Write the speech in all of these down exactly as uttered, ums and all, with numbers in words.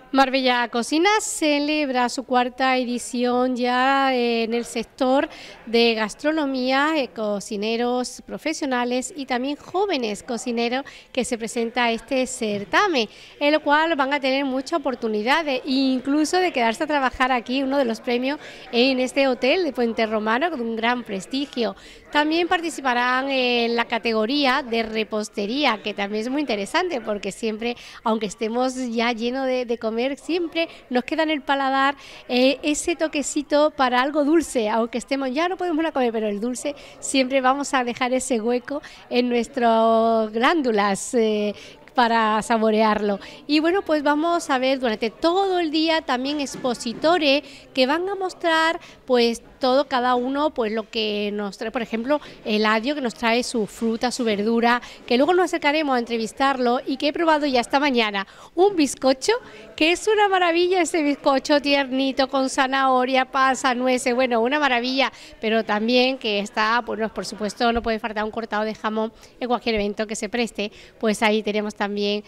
Marbella Cocina celebra su cuarta edición ya en el sector de gastronomía, eh, cocineros profesionales y también jóvenes cocineros que se presenta a este certamen, en el cual van a tener muchas oportunidades, incluso de quedarse a trabajar aquí, uno de los premios en este hotel de Puente Romano con un gran prestigio. También participarán en la categoría de repostería, que también es muy interesante porque siempre, aunque estemos ya llenos de, de comer, siempre nos queda en el paladar eh, ese toquecito para algo dulce, aunque estemos ya no podemos comer, pero el dulce siempre vamos a dejar ese hueco en nuestras glándulas eh, para saborearlo. Y bueno, pues vamos a ver durante todo el día también expositores que van a mostrar pues todo, cada uno, pues lo que nos trae, por ejemplo, Eladio, que nos trae su fruta, su verdura, que luego nos acercaremos a entrevistarlo y que he probado ya esta mañana, un bizcocho, que es una maravilla ese bizcocho tiernito, con zanahoria, pasa, nueces, bueno, una maravilla, pero también que está, bueno, por supuesto no puede faltar un cortado de jamón en cualquier evento que se preste, pues ahí tenemos también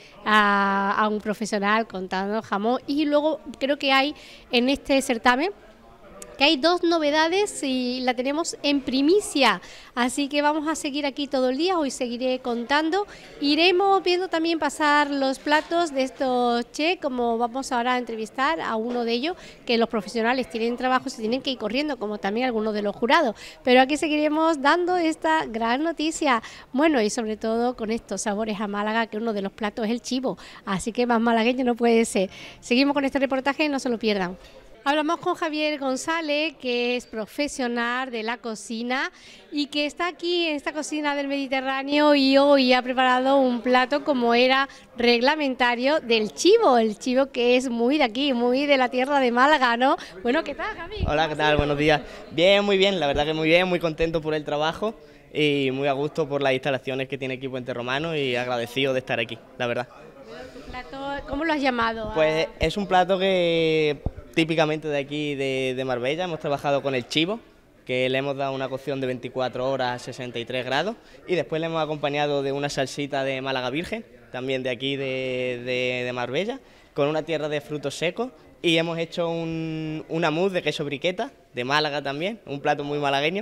a, a un profesional contando jamón. Y luego creo que hay en este certamen que hay dos novedades y la tenemos en primicia, así que vamos a seguir aquí todo el día, hoy seguiré contando, iremos viendo también pasar los platos de estos chefs, como vamos ahora a entrevistar a uno de ellos, que los profesionales tienen trabajo, se tienen que ir corriendo, como también algunos de los jurados, pero aquí seguiremos dando esta gran noticia, bueno, y sobre todo con estos sabores a Málaga, que uno de los platos es el chivo, así que más malagueño no puede ser. Seguimos con este reportaje, no se lo pierdan. Hablamos con Javier González, que es profesional de la cocina y que está aquí en esta cocina del Mediterráneo y hoy ha preparado un plato como era reglamentario del chivo, el chivo que es muy de aquí, muy de la tierra de Málaga, ¿no? Bueno, ¿qué tal, Javi? Hola, ¿qué tal? Buenos días. Bien, muy bien, la verdad que muy bien, muy contento por el trabajo y muy a gusto por las instalaciones que tiene aquí Puente Romano y agradecido de estar aquí, la verdad. ¿Tu plato, cómo lo has llamado? Pues es un plato que típicamente de aquí de, de Marbella, hemos trabajado con el chivo, que le hemos dado una cocción de veinticuatro horas a sesenta y tres grados y después le hemos acompañado de una salsita de Málaga Virgen, también de aquí de, de, de Marbella, con una tierra de frutos secos y hemos hecho un, una mousse de queso briqueta, de Málaga también, un plato muy malagueño,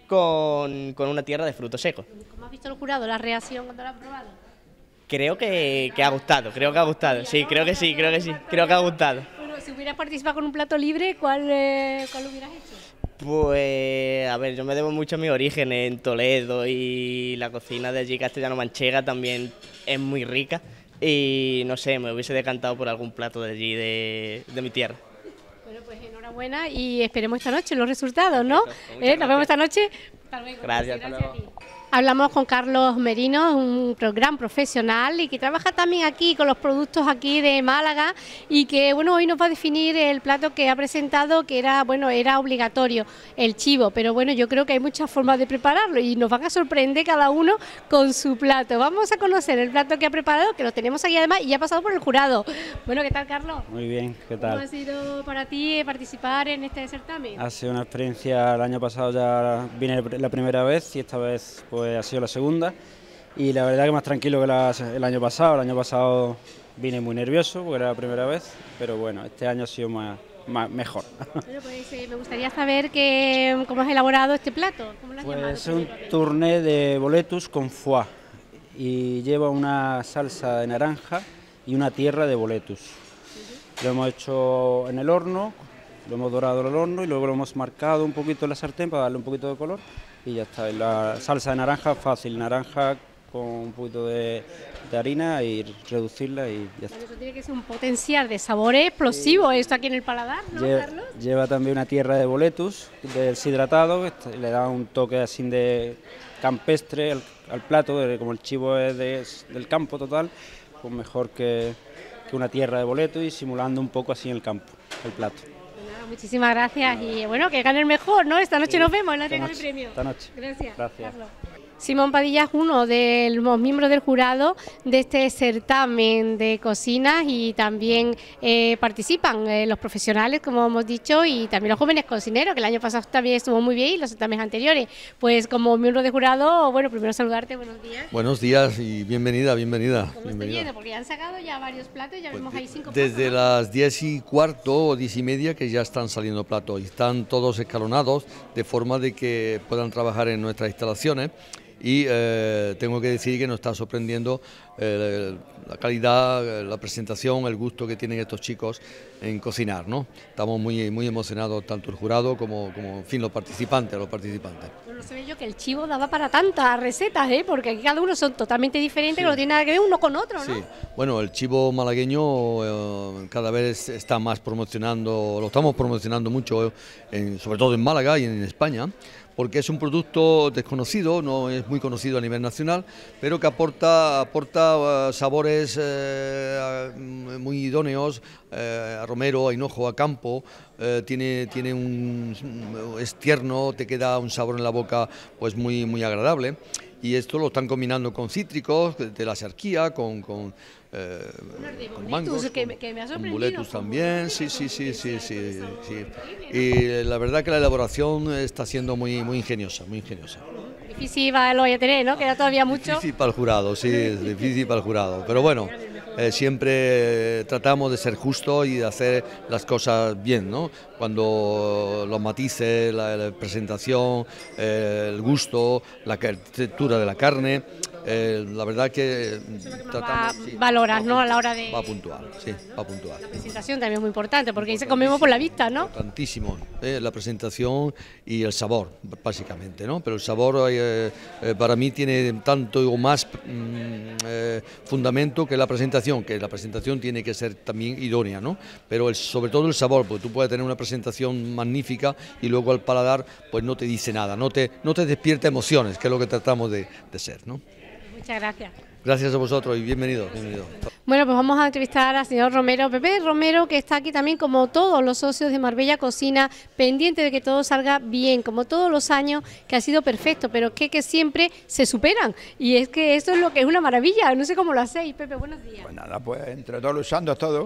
con, con una tierra de frutos secos. ¿Cómo has visto el jurado, la reacción cuando lo has probado? Creo que, que ha gustado, creo que ha gustado, sí, creo que sí, creo que sí, creo que ha gustado. Si hubieras participado con un plato libre, ¿cuál, eh, cuál hubieras hecho? Pues, a ver, yo me debo mucho a mi origen en Toledo y la cocina de allí castellano-manchega también es muy rica y no sé, me hubiese decantado por algún plato de allí de, de mi tierra. Bueno, pues enhorabuena y esperemos esta noche los resultados, ¿no? ¿Eh? Nos vemos esta noche. Hasta luego. Gracias, hasta luego. Hablamos con Carlos Merino, un gran profesional y que trabaja también aquí con los productos aquí de Málaga y que bueno, hoy nos va a definir el plato que ha presentado, que era bueno, era obligatorio, el chivo, pero bueno, yo creo que hay muchas formas de prepararlo y nos van a sorprender cada uno con su plato. Vamos a conocer el plato que ha preparado, que lo tenemos aquí además y ya ha pasado por el jurado. Bueno, ¿qué tal, Carlos? Muy bien, ¿qué tal? ¿Cómo ha sido para ti participar en este certamen? Ha sido una experiencia, el año pasado ya vine la primera vez y esta vez pues ha sido la segunda y la verdad que más tranquilo que la, el año pasado. El año pasado vine muy nervioso porque era la primera vez, pero bueno, este año ha sido más, más mejor. Bueno, pues eh, me gustaría saber que, cómo has elaborado este plato. ¿Cómo lo has pues llamado? Es un tourné de boletus con foie y lleva una salsa de naranja y una tierra de boletus. Uh-huh. Lo hemos hecho en el horno, lo hemos dorado en el horno y luego lo hemos marcado un poquito en la sartén para darle un poquito de color. Y ya está, la salsa de naranja fácil, naranja con un poquito de, de harina y reducirla y ya está. Eso tiene que ser un potencial de sabores explosivo, sí. Esto aquí en el paladar, ¿no, lleva, Carlos? Lleva también una tierra de boletus deshidratado, que le da un toque así de campestre al, al plato, de, como el chivo es de, del campo total, pues mejor que, que una tierra de boletus y simulando un poco así en el campo, el plato. Muchísimas gracias y bueno, que gane el mejor, ¿no? Esta noche sí, nos vemos en la entrega del premio. Esta noche. Gracias. Gracias. Carlos. Simón Padilla es uno de los miembros del jurado de este certamen de cocinas y también eh, participan eh, los profesionales, como hemos dicho, y también los jóvenes cocineros, que el año pasado también estuvo muy bien y los certámenes anteriores. Pues como miembro de jurado, bueno, primero saludarte, buenos días. Buenos días y bienvenida, bienvenida. ¿Cómo bienvenida. está yendo? Porque ya han sacado ya varios platos, ya Pues vemos ahí cinco desde platos, ¿no? las diez y cuarto o diez y media que ya están saliendo platos y están todos escalonados de forma de que puedan trabajar en nuestras instalaciones. Y eh, tengo que decir que nos está sorprendiendo eh, la calidad, la presentación, el gusto que tienen estos chicos en cocinar, ¿no? Estamos muy, muy emocionados, tanto el jurado como, como en fin, los participantes, los participantes. Bueno, se ve yo que el chivo daba para tantas recetas, ¿eh? Porque aquí cada uno son totalmente diferentes, sí, que no tiene nada que ver uno con otro, ¿no? Sí, bueno, el chivo malagueño eh, cada vez está más promocionando, lo estamos promocionando mucho, en, sobre todo en Málaga y en España, porque es un producto desconocido, no es muy conocido a nivel nacional, pero que aporta, aporta uh, sabores uh, muy idóneos, uh, a romero, a hinojo, a campo, uh, tiene, tiene un, es tierno, te queda un sabor en la boca pues muy, muy agradable. Y esto lo están combinando con cítricos, de la sarquía, con, con, eh, con mangos, que, me, que me ha con boletus también, sí, sí, sí, sí, sí, sí. Y la verdad que la elaboración está siendo muy, muy ingeniosa, muy ingeniosa. Difícil va, lo voy a tener, ¿no? Queda todavía mucho. Difícil para el jurado, sí, es difícil para el jurado, pero bueno. Eh, siempre tratamos de ser justos y de hacer las cosas bien, ¿no? Cuando los matices, la, la presentación, eh, el gusto, la textura de la carne, eh, la verdad que tratamos... Va, sí, valoras, ¿no? A la hora de... Va puntual, sí, va puntual. La presentación también es muy importante, porque ahí se comemos por la vista, ¿no? Importantísimo, eh, la presentación y el sabor, básicamente, ¿no? Pero el sabor eh, eh, para mí tiene tanto o más mm, eh, fundamento que la presentación, que la presentación tiene que ser también idónea, ¿no? Pero el, sobre todo el sabor, porque tú puedes tener una presentación magnífica y luego al paladar pues no te dice nada, no te, no te despierta emociones, que es lo que tratamos de, de ser, ¿no? Muchas gracias. Gracias a vosotros y bienvenidos. Bienvenido. Bueno, pues vamos a entrevistar al señor Romero, Pepe Romero, que está aquí también como todos los socios de Marbella Cocina, pendiente de que todo salga bien, como todos los años, que ha sido perfecto, pero que, que siempre se superan. Y es que esto es lo que es una maravilla, no sé cómo lo hacéis. Pepe, buenos días. Pues nada, pues entre todos luchando todo.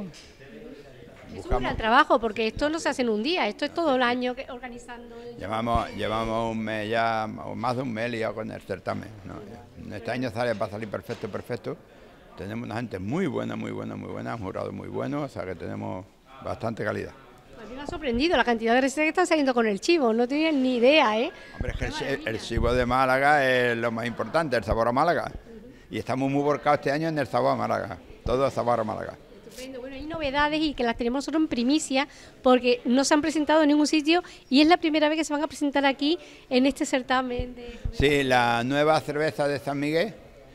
Es un gran trabajo, porque esto no se hace en un día, esto es todo el año que, organizando. Llevamos, llevamos un mes ya, o más de un mes liado con el certamen, ¿no? Este año sale, va a salir perfecto, perfecto. Tenemos una gente muy buena, muy buena, muy buena, un jurado muy bueno, o sea que tenemos bastante calidad. A mí me ha sorprendido la cantidad de recetas que están saliendo con el chivo, no tenía ni idea, ¿eh? Hombre, es que el, el chivo de Málaga es lo más importante, el sabor a Málaga. Y estamos muy volcados este año en el sabor a Málaga, todo el sabor a Málaga. Estupendo. Bueno, hay novedades y que las tenemos nosotros en primicia porque no se han presentado en ningún sitio y es la primera vez que se van a presentar aquí en este certamen. De... Sí, la nueva cerveza de San Miguel,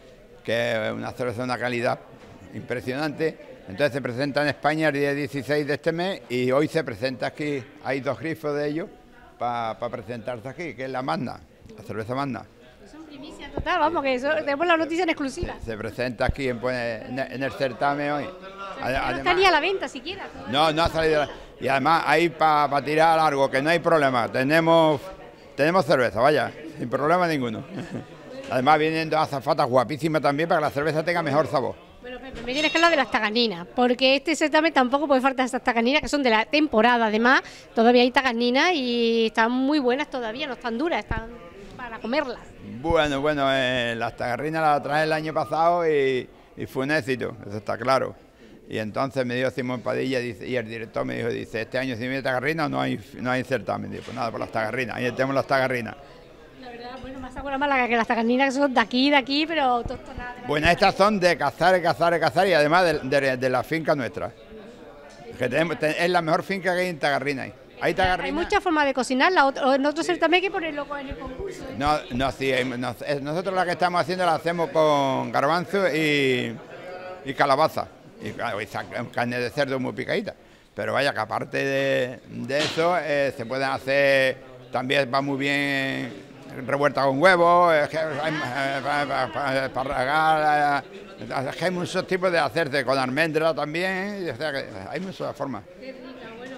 que es una cerveza de una calidad impresionante. Entonces se presenta en España el día dieciséis de este mes y hoy se presenta aquí, hay dos grifos de ellos para pa presentarse aquí, que es la Magna, la cerveza Magna. Son primicia total, vamos, que eso, tenemos la noticia en exclusiva. Se, se presenta aquí en, en, en el certamen hoy. Además, no está ni a la venta siquiera. No, no ha salido. Y además ahí para pa tirar largo, que no hay problema, tenemos, tenemos cerveza, vaya, sin problema ninguno. Además vienen dos azafatas guapísimas también para que la cerveza tenga mejor sabor. Bueno, Pepe, me tienes que hablar de las taganinas, porque este certamen tampoco puede faltar estas taganinas, que son de la temporada, además, todavía hay taganinas y están muy buenas todavía, no están duras, están para comerlas. Bueno, bueno, eh, las tagarrinas las traje el año pasado y, y fue un éxito, eso está claro. Y entonces me dijo Simón Padilla dice, y el director me dijo, dice, este año si me tagarrinas no hay, no hay certamen. Digo, pues nada, por las tagarrinas, ahí tenemos las tagarrinas. La verdad, bueno, más sabor a Málaga que las tagarrinas que son de aquí, de aquí, pero tostonadas. Bueno, estas son de cazar, cazar, cazar y además de, de, de la finca nuestra. Que tenemos, es la mejor finca que hay en Tagarrina. Hay, hay muchas formas de cocinarla, o en otro certamen hay que ponerlo en el concurso. No, no, sí, no, nosotros la que estamos haciendo la hacemos con garbanzo y, y calabaza. Y, y carne de cerdo muy picadita. Pero vaya, que aparte de, de eso, eh, se pueden hacer, también va muy bien revuelta con huevos, es que hay, para, para regar, es que hay muchos tipos de hacerse, con almendra también, o sea, que hay muchas formas. Qué rica, bueno, nos queda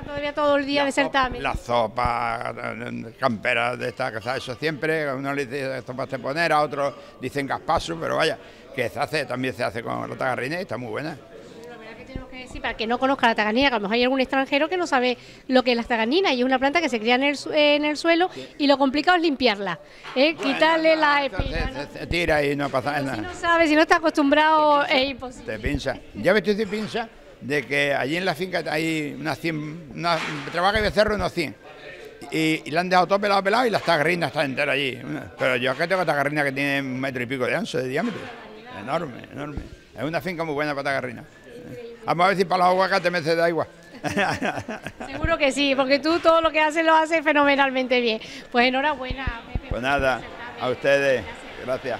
todavía todo el día la de certamen. La sopa, camperas de esta casa, eso siempre, a uno le dice sopas de poner, a otros dicen gaspaso, pero vaya, que se hace, también se hace con la tagarrina y está muy buena. Tenemos que decir, para que no conozca la taganina, que a lo mejor hay algún extranjero que no sabe lo que es la taganina, y es una planta que se cría en el, en el suelo, y lo complicado es limpiarla, ¿eh? Bueno, quitarle no, la espina. Se, se, se tira y no pasa nada. Si no sabe, si no está acostumbrado, es imposible. Te pincha. Ya me estoy de pincha de que allí en la finca hay unas cien, una, trabaja y becerro unos cien. Y, y la han dejado todo pelado, pelado, y las tagarrinas están enteras allí. Pero yo acá tengo tagarrina que tiene un metro y pico de ancho, de diámetro. Enorme, enorme. Es una finca muy buena para tagarrina. Vamos a ver si para los aguacates me se da agua. Seguro que sí, porque tú todo lo que haces lo haces fenomenalmente bien. Pues enhorabuena, Pepe. Pues nada, a ustedes. Gracias.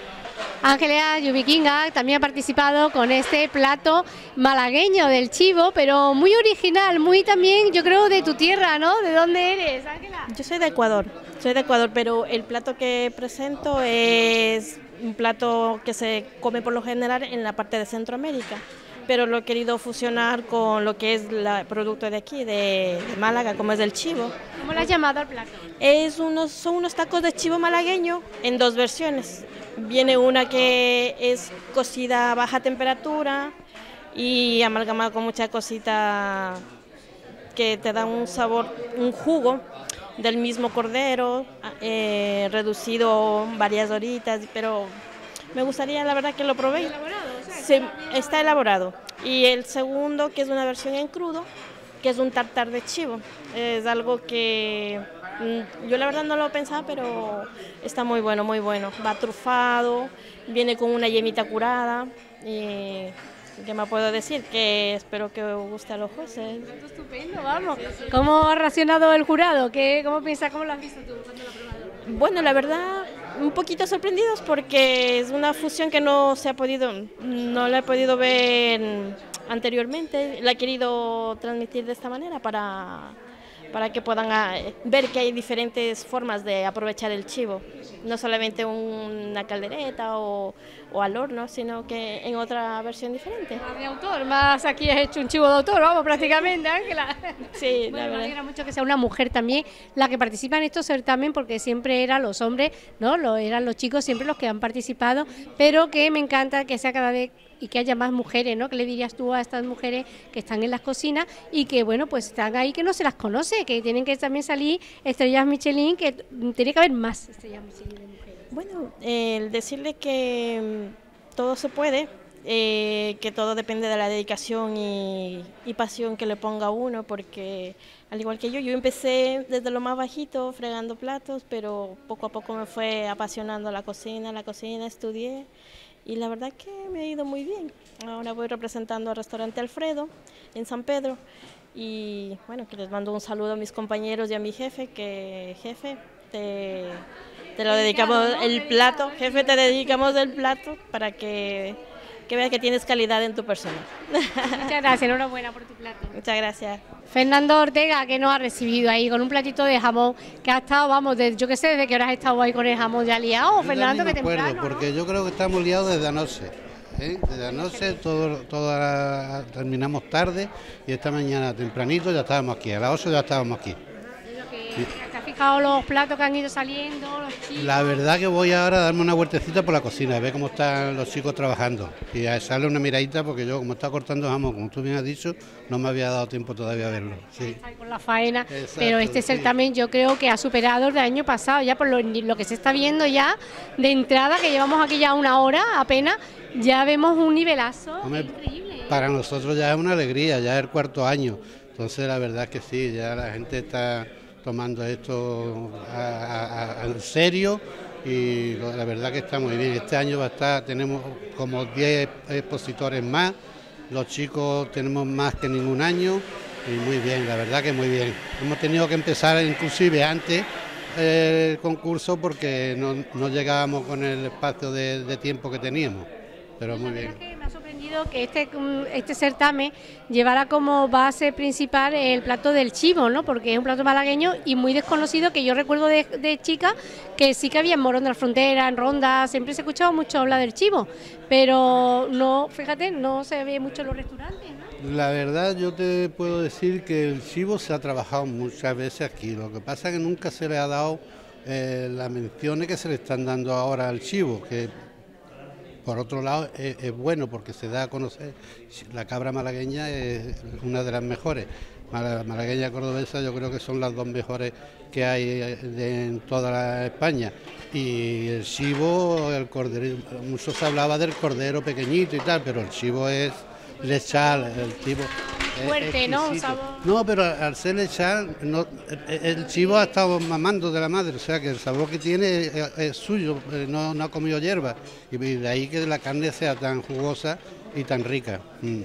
Ángeles Yubiquinga también ha participado con este plato malagueño del chivo, pero muy original, muy también, yo creo, de tu tierra, ¿no? ¿De dónde eres, Ángela? Yo soy de Ecuador, soy de Ecuador, pero el plato que presento es un plato que se come por lo general en la parte de Centroamérica, pero lo he querido fusionar con lo que es el producto de aquí, de, de Málaga, como es el chivo. ¿Cómo lo has llamado al plato? Es unos, son unos tacos de chivo malagueño en dos versiones. Viene una que es cocida a baja temperatura y amalgamada con mucha cosita que te da un sabor, un jugo del mismo cordero, eh, reducido varias horitas, pero me gustaría la verdad que lo probéis. Se, está elaborado. Y el segundo, que es una versión en crudo, que es un tartar de chivo. Es algo que mmm, yo la verdad no lo pensaba, pero está muy bueno, muy bueno. Va trufado, viene con una yemita curada. Y ¿qué me puedo decir? Que espero que os guste a los jueces. Estupendo, vamos. ¿Cómo ha reaccionado el jurado? ¿Qué, ¿Cómo piensas? ¿Cómo lo has visto tú cuando lo has probado? Bueno, la verdad, un poquito sorprendidos porque es una fusión que no se ha podido, no la he podido ver anteriormente. La he querido transmitir de esta manera para, para que puedan ver que hay diferentes formas de aprovechar el chivo. No solamente una caldereta o, o al horno, sino que en otra versión diferente. Más de autor, más aquí has hecho un chivo de autor, vamos, prácticamente, Ángela. Sí, bueno, la verdad. Me alegra mucho que sea una mujer también la que participa en estos certámenes, porque siempre eran los hombres, ¿no? Lo, eran los chicos siempre los que han participado, pero que me encanta que sea cada vez y que haya más mujeres, ¿no? ¿Qué le dirías tú a estas mujeres que están en las cocinas y que, bueno, pues están ahí, que no se las conoce, que tienen que también salir estrellas Michelin, que tiene que haber más estrellas Michelin de mujeres? Bueno, eh, el decirle que todo se puede, eh, que todo depende de la dedicación y, y pasión que le ponga uno, porque al igual que yo, yo empecé desde lo más bajito, fregando platos, pero poco a poco me fue apasionando la cocina, la cocina, estudié, y la verdad que me ha ido muy bien. Ahora voy representando al restaurante Alfredo en San Pedro, y bueno, que les mando un saludo a mis compañeros y a mi jefe, que jefe, te... Te lo dedicamos el plato, jefe, te dedicamos el plato para que, que veas que tienes calidad en tu persona. Muchas gracias, enhorabuena por tu plato. Muchas gracias. Fernando Ortega, que nos ha recibido ahí con un platito de jamón, que ha estado, vamos, de, yo qué sé, desde qué hora has estado ahí con el jamón ya liado, Fernando, que temprano, acuerdo, porque ¿no? yo creo que estamos liados desde anoche. ¿eh? Desde anoche todo, todo la, terminamos tarde y esta mañana tempranito ya estábamos aquí, a las ocho ya estábamos aquí. ¿Te has fijado los platos que han ido saliendo, los chicos? La verdad que voy ahora a darme una vueltecita por la cocina, a ver cómo están los chicos trabajando y a echarle una miradita, porque yo, como está cortando jamón, como tú bien has dicho, no me había dado tiempo todavía a verlo. Sí. Está con la faena, Exacto, pero este sí. certamen yo creo que ha superado el del año pasado, ya por lo, lo que se está viendo ya de entrada, que llevamos aquí ya una hora apenas, ya vemos un nivelazo. Hombre, increíble. Para nosotros ya es una alegría, ya es el cuarto año, entonces la verdad es que sí, ya la gente está tomando esto a, a, a, en serio y la verdad que está muy bien. Este año va a estar, tenemos como diez expositores más, los chicos tenemos más que ningún año y muy bien, la verdad que muy bien. Hemos tenido que empezar inclusive antes eh, el concurso porque no, no llegábamos con el espacio de, de tiempo que teníamos, pero muy bien. Me ha sorprendido que este, este certamen llevara como base principal el plato del chivo, ¿no? Porque es un plato malagueño y muy desconocido, que yo recuerdo de, de chica que sí que había en Morón de la Frontera, en Ronda, siempre se escuchaba mucho hablar del chivo, pero no, fíjate, no se ve mucho en los restaurantes, ¿no? La verdad, yo te puedo decir que el chivo se ha trabajado muchas veces aquí, lo que pasa es que nunca se le ha dado eh, las menciones que se le están dando ahora al chivo, que por otro lado es, es bueno porque se da a conocer. La cabra malagueña es una de las mejores. La malagueña cordobesa yo creo que son las dos mejores que hay de, en toda la España. Y el chivo, el cordero, mucho se hablaba del cordero pequeñito y tal, pero el chivo es lechal, el chivo fuerte, ¿no? Un sabor. No, pero al ser lechal, no, el chivo ha estado mamando de la madre, o sea que el sabor que tiene es, es suyo, no, no ha comido hierba, y de ahí que la carne sea tan jugosa y tan rica. Mm.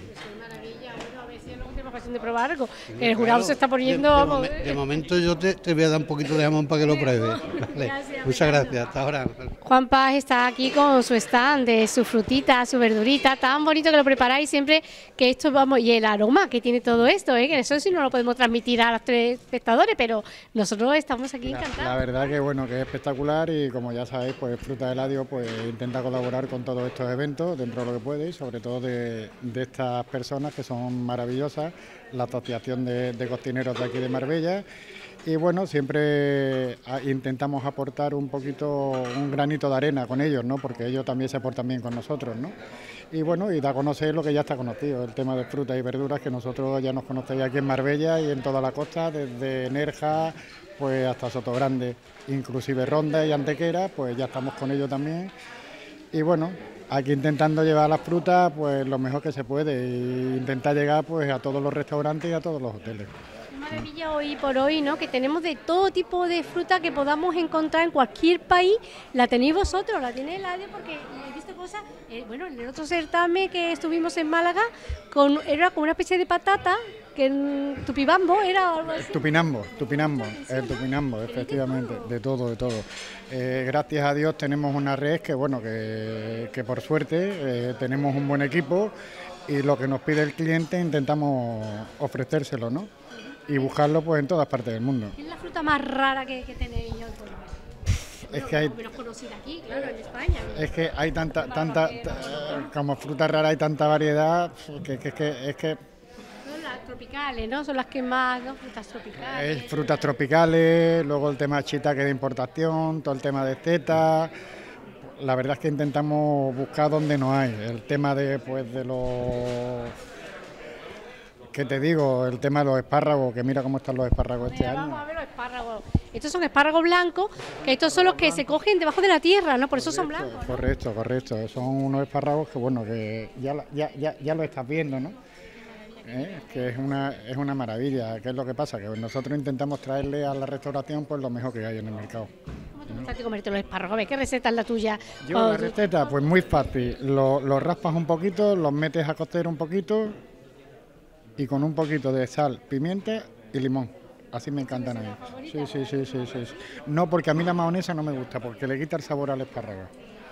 De probar algo, que el jurado claro, se está poniendo... De, de, vamos, de, de momento yo te, te voy a dar un poquito de jamón para que lo pruebes. Vale. Gracias, muchas gracias, hasta ahora. Juan Paz está aquí con su stand de su frutita, su verdurita, tan bonito que lo preparáis siempre, que esto vamos, y el aroma que tiene todo esto, ¿eh? Que eso sí no lo podemos transmitir a los tres espectadores, pero nosotros estamos aquí encantados. La, la verdad que bueno, que es espectacular y como ya sabéis, pues Fruta del Ladio pues intenta colaborar con todos estos eventos dentro de lo que puede y sobre todo de, de estas personas que son maravillosas, la Asociación de, de Cocineros de aquí de Marbella, y bueno, siempre intentamos aportar un poquito, un granito de arena con ellos, ¿no? Porque ellos también se portan bien con nosotros, ¿no? Y bueno, y da a conocer lo que ya está conocido, el tema de frutas y verduras, que nosotros ya nos conocéis aquí en Marbella y en toda la costa, desde Nerja pues hasta Sotogrande, inclusive Ronda y Antequera, pues ya estamos con ellos también. Y bueno, aquí intentando llevar las frutas pues lo mejor que se puede e intentar llegar pues a todos los restaurantes y a todos los hoteles. Qué maravilla hoy por hoy, ¿no? Que tenemos de todo tipo de fruta que podamos encontrar en cualquier país. La tenéis vosotros, la tiene el Ladio, porque he visto cosas, eh, bueno, en el otro certamen que estuvimos en Málaga, con, era como una especie de patata, que en Tupibambo era algo así. Tupinambo, Tupinambo, el Tupinambo, efectivamente, de todo, de todo. Eh, gracias a Dios tenemos una red que, bueno, que, que por suerte eh, tenemos un buen equipo y lo que nos pide el cliente intentamos ofrecérselo, ¿no? Y buscarlo pues en todas partes del mundo. ¿Qué es la fruta más rara que, que tenéis hoy por hoy? Es que hay, menos conocida aquí, claro, en España. ¿No? Es que hay tanta, tanta, como fruta rara hay tanta variedad que, que, que es que son las tropicales, ¿no? Son las que más, ¿no? Frutas tropicales. Es frutas tropicales, luego el tema shiitake de importación, todo el tema de zeta. La verdad es que intentamos buscar donde no hay. El tema de, pues, de los... ¿Qué te digo? El tema de los espárragos, que mira cómo están los espárragos este mira, año. Vamos a ver los espárragos. Estos son espárragos blancos, que estos son los que se cogen debajo de la tierra, ¿no? Por eso son blancos, ¿no? Correcto, correcto. Son unos espárragos que, bueno, que ya, ya, ya, ya lo estás viendo, ¿no? ¿Eh? Que es una, es una maravilla. ¿Qué es lo que pasa? Que nosotros intentamos traerle a la restauración pues lo mejor que hay en el mercado. ¿Cómo te gusta a ti comerte los espárragos? A ver, ¿qué receta es la tuya? Yo oh, la receta, pues muy fácil. Los lo raspas un poquito, los metes a cocer un poquito y con un poquito de sal, pimienta y limón. Así me encantan a mí. Sí, sí, sí, sí, sí. No, porque a mí la mayonesa no me gusta, porque le quita el sabor al espárrago.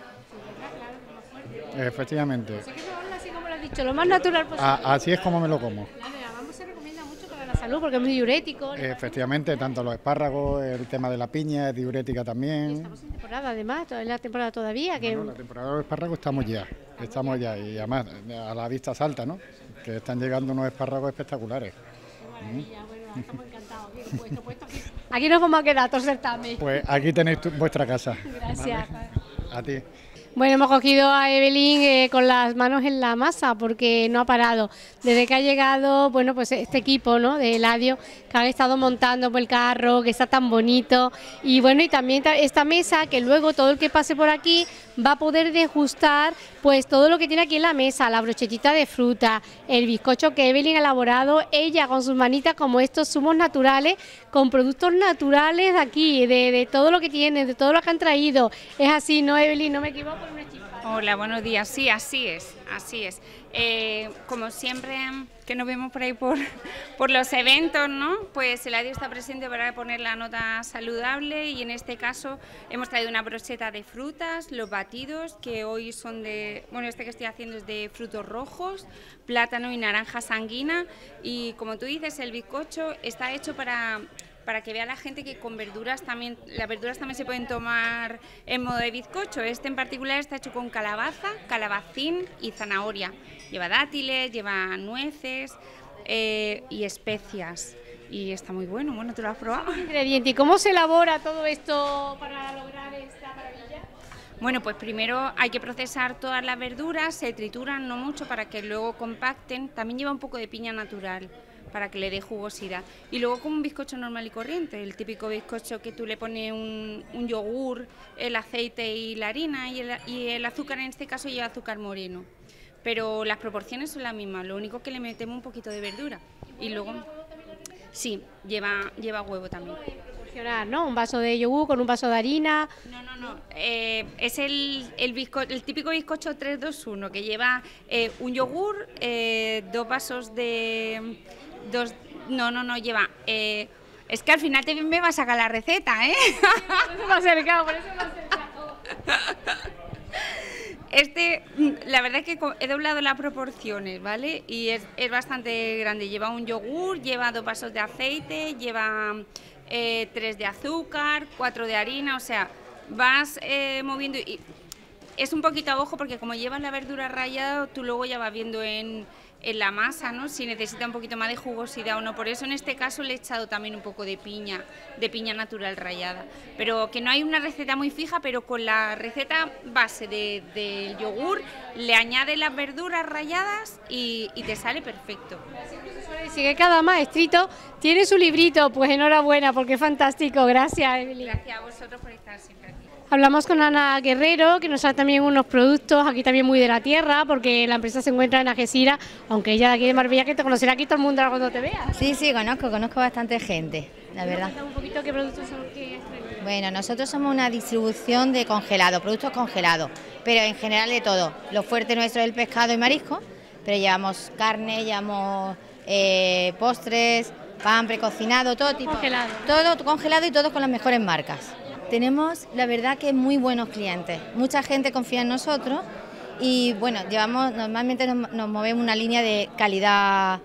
Efectivamente. Así como lo has dicho, lo más natural posible. A, así es como me lo como. Claro, además se recomienda mucho para la salud porque es muy diurético. Efectivamente, tanto los espárragos, el tema de la piña es diurética también. Y estamos en temporada, además, es la temporada todavía. Que... No, no, la temporada de los espárragos estamos ya, estamos ya, y además a la vista salta, ¿no? Que están llegando unos espárragos espectaculares. Qué maravilla, bueno, estamos encantados. Aquí, puesto, puesto, aquí. Aquí nos vamos a quedar, todo certamen. Pues aquí tenéis tu, vuestra casa. Gracias. ¿Vale? A ti. Bueno, hemos cogido a Evelyn eh, con las manos en la masa porque no ha parado. Desde que ha llegado, bueno, pues este equipo, ¿no? De Ladio, que han estado montando por el carro, que está tan bonito. Y bueno, y también esta mesa, que luego todo el que pase por aquí va a poder degustar pues todo lo que tiene aquí en la mesa, la brochetita de fruta, el bizcocho que Evelyn ha elaborado ella con sus manitas, como estos zumos naturales, con productos naturales de aquí, de, de todo lo que tienen, de todo lo que han traído. Es así, ¿no, Evelyn? No me equivoco, una chispa. Hola, buenos días. Sí, así es, así es. Eh, como siempre que nos vemos por ahí por, por los eventos, ¿no? Pues Eladio está presente para poner la nota saludable y en este caso hemos traído una brocheta de frutas, los batidos que hoy son de, bueno, este que estoy haciendo es de frutos rojos, plátano y naranja sanguina y como tú dices el bizcocho está hecho para... para que vea la gente que con verduras también, las verduras también se pueden tomar en modo de bizcocho. Este en particular está hecho con calabaza, calabacín y zanahoria. Lleva dátiles, lleva nueces eh, y especias. Y está muy bueno, bueno, ¿tú lo has probado? Ingrediente. ¿Y cómo se elabora todo esto para lograr esta maravilla? Bueno, pues primero hay que procesar todas las verduras, se trituran no mucho para que luego compacten. También lleva un poco de piña natural, para que le dé jugosidad. Y luego como un bizcocho normal y corriente, el típico bizcocho que tú le pones un, un yogur, el aceite y la harina, y el, y el azúcar en este caso lleva azúcar moreno. Pero las proporciones son las mismas, lo único que le metemos un poquito de verdura. Y luego, sí, lleva, lleva huevo también. ¿No? Un vaso de yogur con un vaso de harina. No, no, no. Eh, es el, el, bizco, el típico bizcocho tres dos uno que lleva eh, un yogur, eh, dos vasos de... Dos, no, no, no, lleva... Eh, es que al final te me va a sacar la receta, ¿eh? Por eso me ha acercado, por eso me ha acercado. Este, la verdad es que he doblado las proporciones, ¿vale? Y es, es bastante grande. Lleva un yogur, lleva dos vasos de aceite, lleva eh, tres de azúcar, cuatro de harina, o sea, vas eh, moviendo y es un poquito a ojo porque como llevas la verdura rallada, tú luego ya vas viendo en... en la masa, ¿no? Si necesita un poquito más de jugosidad o no. Por eso en este caso le he echado también un poco de piña, de piña natural rallada. Pero que no hay una receta muy fija, pero con la receta base de, del yogur le añades las verduras ralladas y, y te sale perfecto. Así que cada maestrito tiene su librito, pues enhorabuena porque es fantástico. Gracias, Emily. Gracias a vosotros por estar siempre aquí. Hablamos con Ana Guerrero, que nos da también unos productos aquí también muy de la tierra, porque la empresa se encuentra en Algeciras, aunque ella de aquí de Marbella, que te conocerá aquí todo el mundo cuando te vea. Sí, sí, conozco, conozco bastante gente, la verdad. Un poquito qué productos son que has traído. Bueno, nosotros somos una distribución de congelado, productos congelados, pero en general de todo. Lo fuerte nuestro es el pescado y marisco, pero llevamos carne, llevamos eh, postres, pan precocinado, todo tipo. Congelado. Todo congelado y todo con las mejores marcas. Tenemos, la verdad, que muy buenos clientes. Mucha gente confía en nosotros y, bueno, llevamos normalmente nos, nos movemos una línea de calidad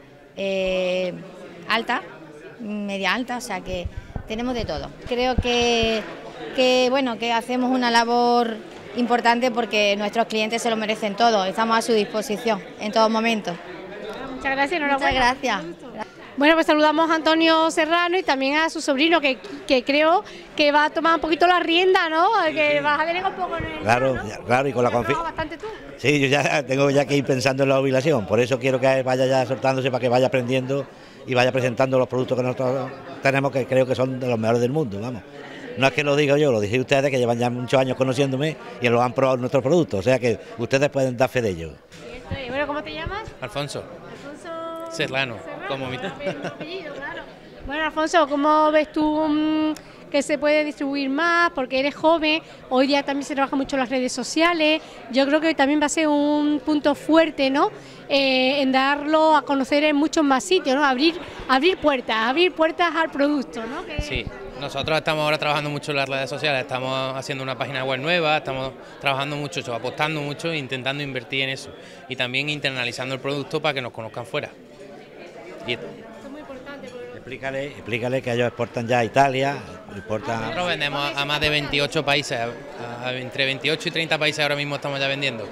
eh, alta, media alta, o sea que tenemos de todo. Creo que, que, bueno, que hacemos una labor importante porque nuestros clientes se lo merecen todo. Estamos a su disposición en todo momento. Muchas gracias, enhorabuena. Muchas gracias. Bueno, pues saludamos a Antonio Serrano y también a su sobrino, que, que creo que va a tomar un poquito la rienda, ¿no? Que vas a delegar un poco en el... Claro, ya, claro, y con la confianza. bastante tú? Sí, yo ya tengo ya que ir pensando en la jubilación, por eso quiero que vaya ya soltándose para que vaya aprendiendo y vaya presentando los productos que nosotros tenemos, que creo que son de los mejores del mundo, vamos. No es que lo diga yo, lo dije ustedes, que llevan ya muchos años conociéndome y lo han probado nuestros productos, o sea que ustedes pueden dar fe de ello. Bueno, ¿cómo te llamas? Alfonso. Alfonso Serrano, Serrano, como mi... apellido, claro. Bueno, Alfonso, ¿cómo ves tú mmm, que se puede distribuir más? Porque eres joven, hoy día también se trabaja mucho en las redes sociales, yo creo que también va a ser un punto fuerte, ¿no? Eh, en darlo a conocer en muchos más sitios, ¿no? Abrir, abrir puertas, abrir puertas al producto, ¿no? Que... Sí, nosotros estamos ahora trabajando mucho en las redes sociales, estamos haciendo una página web nueva, estamos trabajando mucho, apostando mucho e intentando invertir en eso y también internalizando el producto para que nos conozcan fuera. Y... Esto es muy importante. Porque... Explícale, explícale que ellos exportan ya a Italia, exportan... Nosotros vendemos a más de veintiocho países, a, a, entre veintiocho y treinta países ahora mismo estamos ya vendiendo.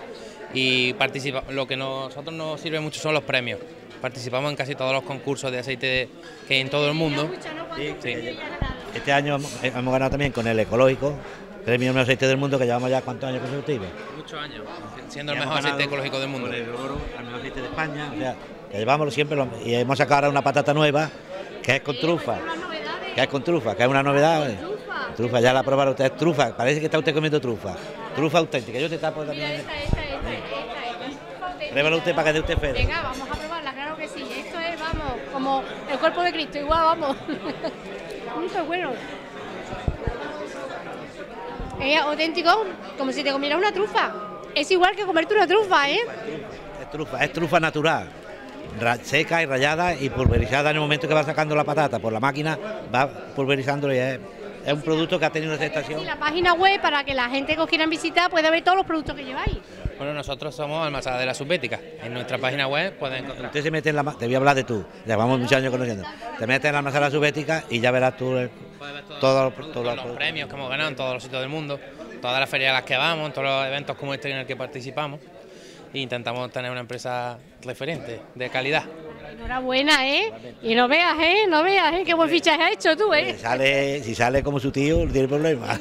Y participa, lo que nosotros nos sirve mucho son los premios. Participamos en casi todos los concursos de aceite de, que hay en todo el mundo. Sí, sí. Este año hemos, hemos ganado también con el ecológico, premio mejor aceite del mundo, que llevamos ya cuántos años consecutivos. Muchos años, siendo el mejor aceite ecológico del mundo. Con el oro, el mejor aceite de España, o sea, que llevamos siempre lo, y hemos sacado ahora una patata nueva que es con trufa, que es con trufa, que es una novedad. Eh. Trufa, ya la probaron ustedes, trufa, parece que está usted comiendo trufa, trufa auténtica, yo te tapo también. Mira, esta, esta, esta, esta, esta, esta. Pruébalo usted para que dé usted fe. Venga, vamos a probarla, claro que sí, esto es, vamos, como el cuerpo de Cristo, igual, vamos. Muy bueno. Es auténtico, como si te comieras una trufa. Es igual que comerte una trufa, ¿eh? Es trufa, es trufa natural, seca y rallada y pulverizada en el momento que va sacando la patata por la máquina, va pulverizándolo y es, es un producto que ha tenido una aceptación. Y la página web, para que la gente que os quieran visitar pueda ver todos los productos que lleváis. Bueno, nosotros somos Almazara de la Subbética. En nuestra página web pueden encontrar. Usted se mete en la... Te voy a hablar de tú, llevamos muchos años conociendo. Te metes en la Almazara Subbética y ya verás tú el, todos los, todos los premios que hemos ganado en todos los sitios del mundo, todas las ferias a las que vamos, en todos los eventos como este en el que participamos. E intentamos tener una empresa referente, de calidad. Enhorabuena, ¿eh? Y no veas, ¿eh? No veas, ¿eh? Qué buen fichaje has hecho tú, ¿eh? Si sale, si sale como su tío, no tiene problema.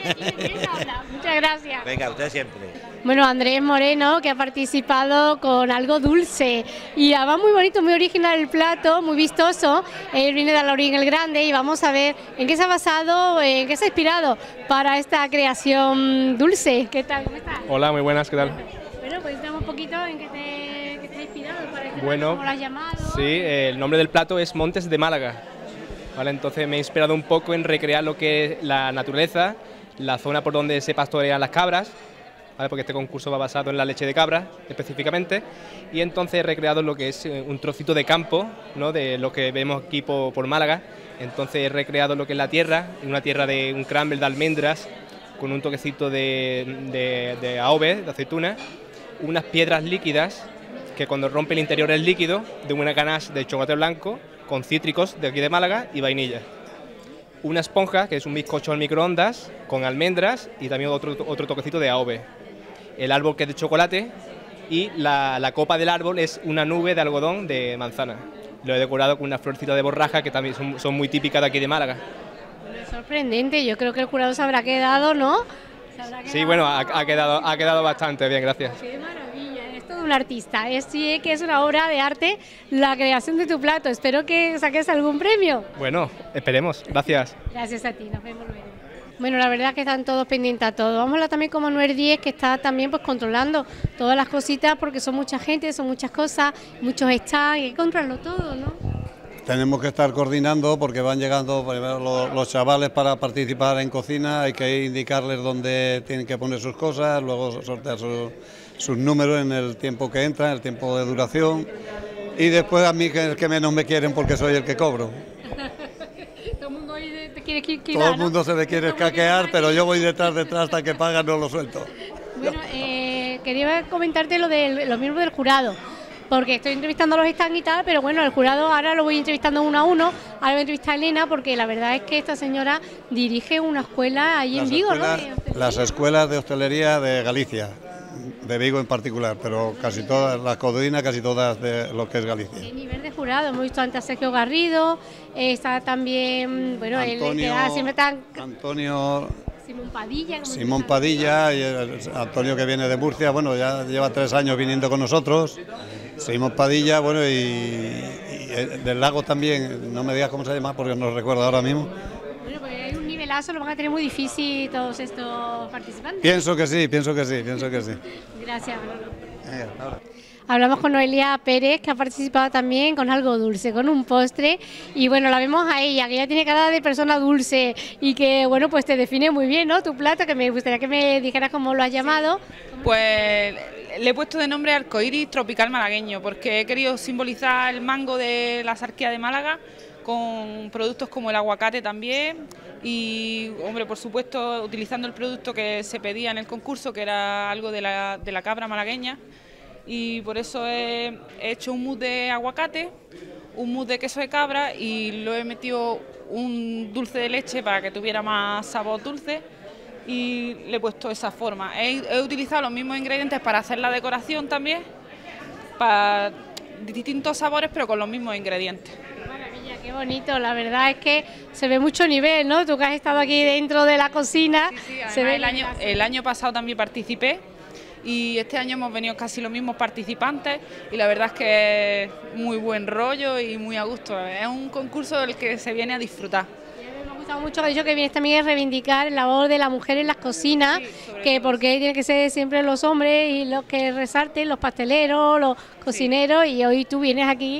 Muchas gracias. Venga, usted siempre. Bueno, Andrés Moreno, que ha participado con algo dulce. Y además muy bonito, muy original el plato, muy vistoso. Él viene de Alaurín el Grande y vamos a ver en qué se ha basado, en qué se ha inspirado para esta creación dulce. ¿Qué tal? ¿Cómo estás? Hola, muy buenas, ¿qué tal? Bueno, pues cuéntame un poquito en qué te, qué te ha inspirado para este Bueno, plato, ¿cómo lo has llamado? Sí, el nombre del plato es Montes de Málaga. Vale, entonces me he inspirado un poco en recrear lo que es la naturaleza, la zona por donde se pastorean las cabras, ¿vale? Porque este concurso va basado en la leche de cabra específicamente, y entonces he recreado lo que es un trocito de campo, ¿no? De lo que vemos aquí por, por Málaga. Entonces he recreado lo que es la tierra, una tierra de un crumble de almendras, con un toquecito de, de, de aove, de aceituna, unas piedras líquidas que cuando rompe el interior es líquido, de una ganache de chocolate blanco con cítricos de aquí de Málaga y vainilla. Una esponja, que es un bizcocho al microondas con almendras y también otro, otro toquecito de aove. El árbol, que es de chocolate, y la, la copa del árbol es una nube de algodón de manzana. Lo he decorado con una florcita de borraja que también son, son muy típicas de aquí de Málaga. Bueno, es sorprendente, yo creo que el jurado se habrá quedado, ¿no? Se habrá quedado... Sí, bueno, ha, ha, quedado, ha quedado bastante bien, gracias. Qué maravilla, es todo un artista, es, sí que es una obra de arte la creación de tu plato. Espero que saques algún premio. Bueno, esperemos, gracias. Gracias a ti, nos vemos luego. Bueno, la verdad es que están todos pendientes a todo. Vamos a hablar también con Manuel Díez, que está también pues controlando todas las cositas, porque son mucha gente, son muchas cosas, muchos stands, hay que controlarlo todo, ¿no? Tenemos que estar coordinando porque van llegando primero los, los chavales para participar en cocina, hay que indicarles dónde tienen que poner sus cosas, luego sortear sus, sus números en el tiempo que entran, el tiempo de duración, y después a mí, que es el que menos me quieren porque soy el que cobro. Todo el mundo te quiere quitar, Todo el ¿no? mundo se le quiere escaquear, pero yo voy detrás, detrás hasta que pagan, no lo suelto. Bueno, eh, quería comentarte lo de los miembros del jurado, porque estoy entrevistando a los stands y tal, pero bueno, el jurado ahora lo voy entrevistando uno a uno. Ahora voy a entrevistar a Elena, porque la verdad es que esta señora dirige una escuela allí en Vigo, ¿no? Las escuelas de hostelería de Galicia, de Vigo en particular, pero casi todas, las codrinas, casi todas de lo que es Galicia. El nivel de jurado, hemos visto antes a Sergio Garrido, eh, está también, bueno, Antonio, él que da siempre tan... Antonio... Simón Padilla. Simón Padilla, y el, Antonio, que viene de Murcia, bueno, ya lleva tres años viniendo con nosotros. Simón Padilla, bueno, y, y del Lago también, no me digas cómo se llama porque no recuerdo ahora mismo. Bueno, pues hay un nivelazo, lo van a tener muy difícil todos estos participantes. Pienso que sí, pienso que sí, pienso que sí. Gracias, Manolo. Eh, ahora. Hablamos con Noelia Pérez, que ha participado también con algo dulce, con un postre, y bueno, la vemos a ella, que ella tiene cara de persona dulce y que, bueno, pues te define muy bien, ¿no? Tu plato, que me gustaría que me dijeras cómo lo has llamado. Pues le he puesto de nombre arcoíris tropical malagueño, porque he querido simbolizar el mango de la Sarquía de Málaga con productos como el aguacate también, y, hombre, por supuesto, utilizando el producto que se pedía en el concurso, que era algo de la, de la cabra malagueña. Y por eso he, he hecho un mousse de aguacate, un mousse de queso de cabra, y lo he metido un dulce de leche para que tuviera más sabor dulce, y le he puesto esa forma. He, he utilizado los mismos ingredientes para hacer la decoración también, para distintos sabores pero con los mismos ingredientes. Qué maravilla, qué bonito, la verdad es que se ve mucho nivel, ¿no? Tú que has estado aquí dentro de la cocina. Sí, sí, se ve el año, el año pasado también participé, y este año hemos venido casi los mismos participantes, y la verdad es que es muy buen rollo y muy a gusto. Es un concurso del que se viene a disfrutar. Me ha gustado mucho, que dicho que vienes también a reivindicar el labor de la mujer en las cocinas, sí, que todo, porque sí. Tiene que ser siempre los hombres y los que resalten, los pasteleros, los cocineros, sí. Y hoy tú vienes aquí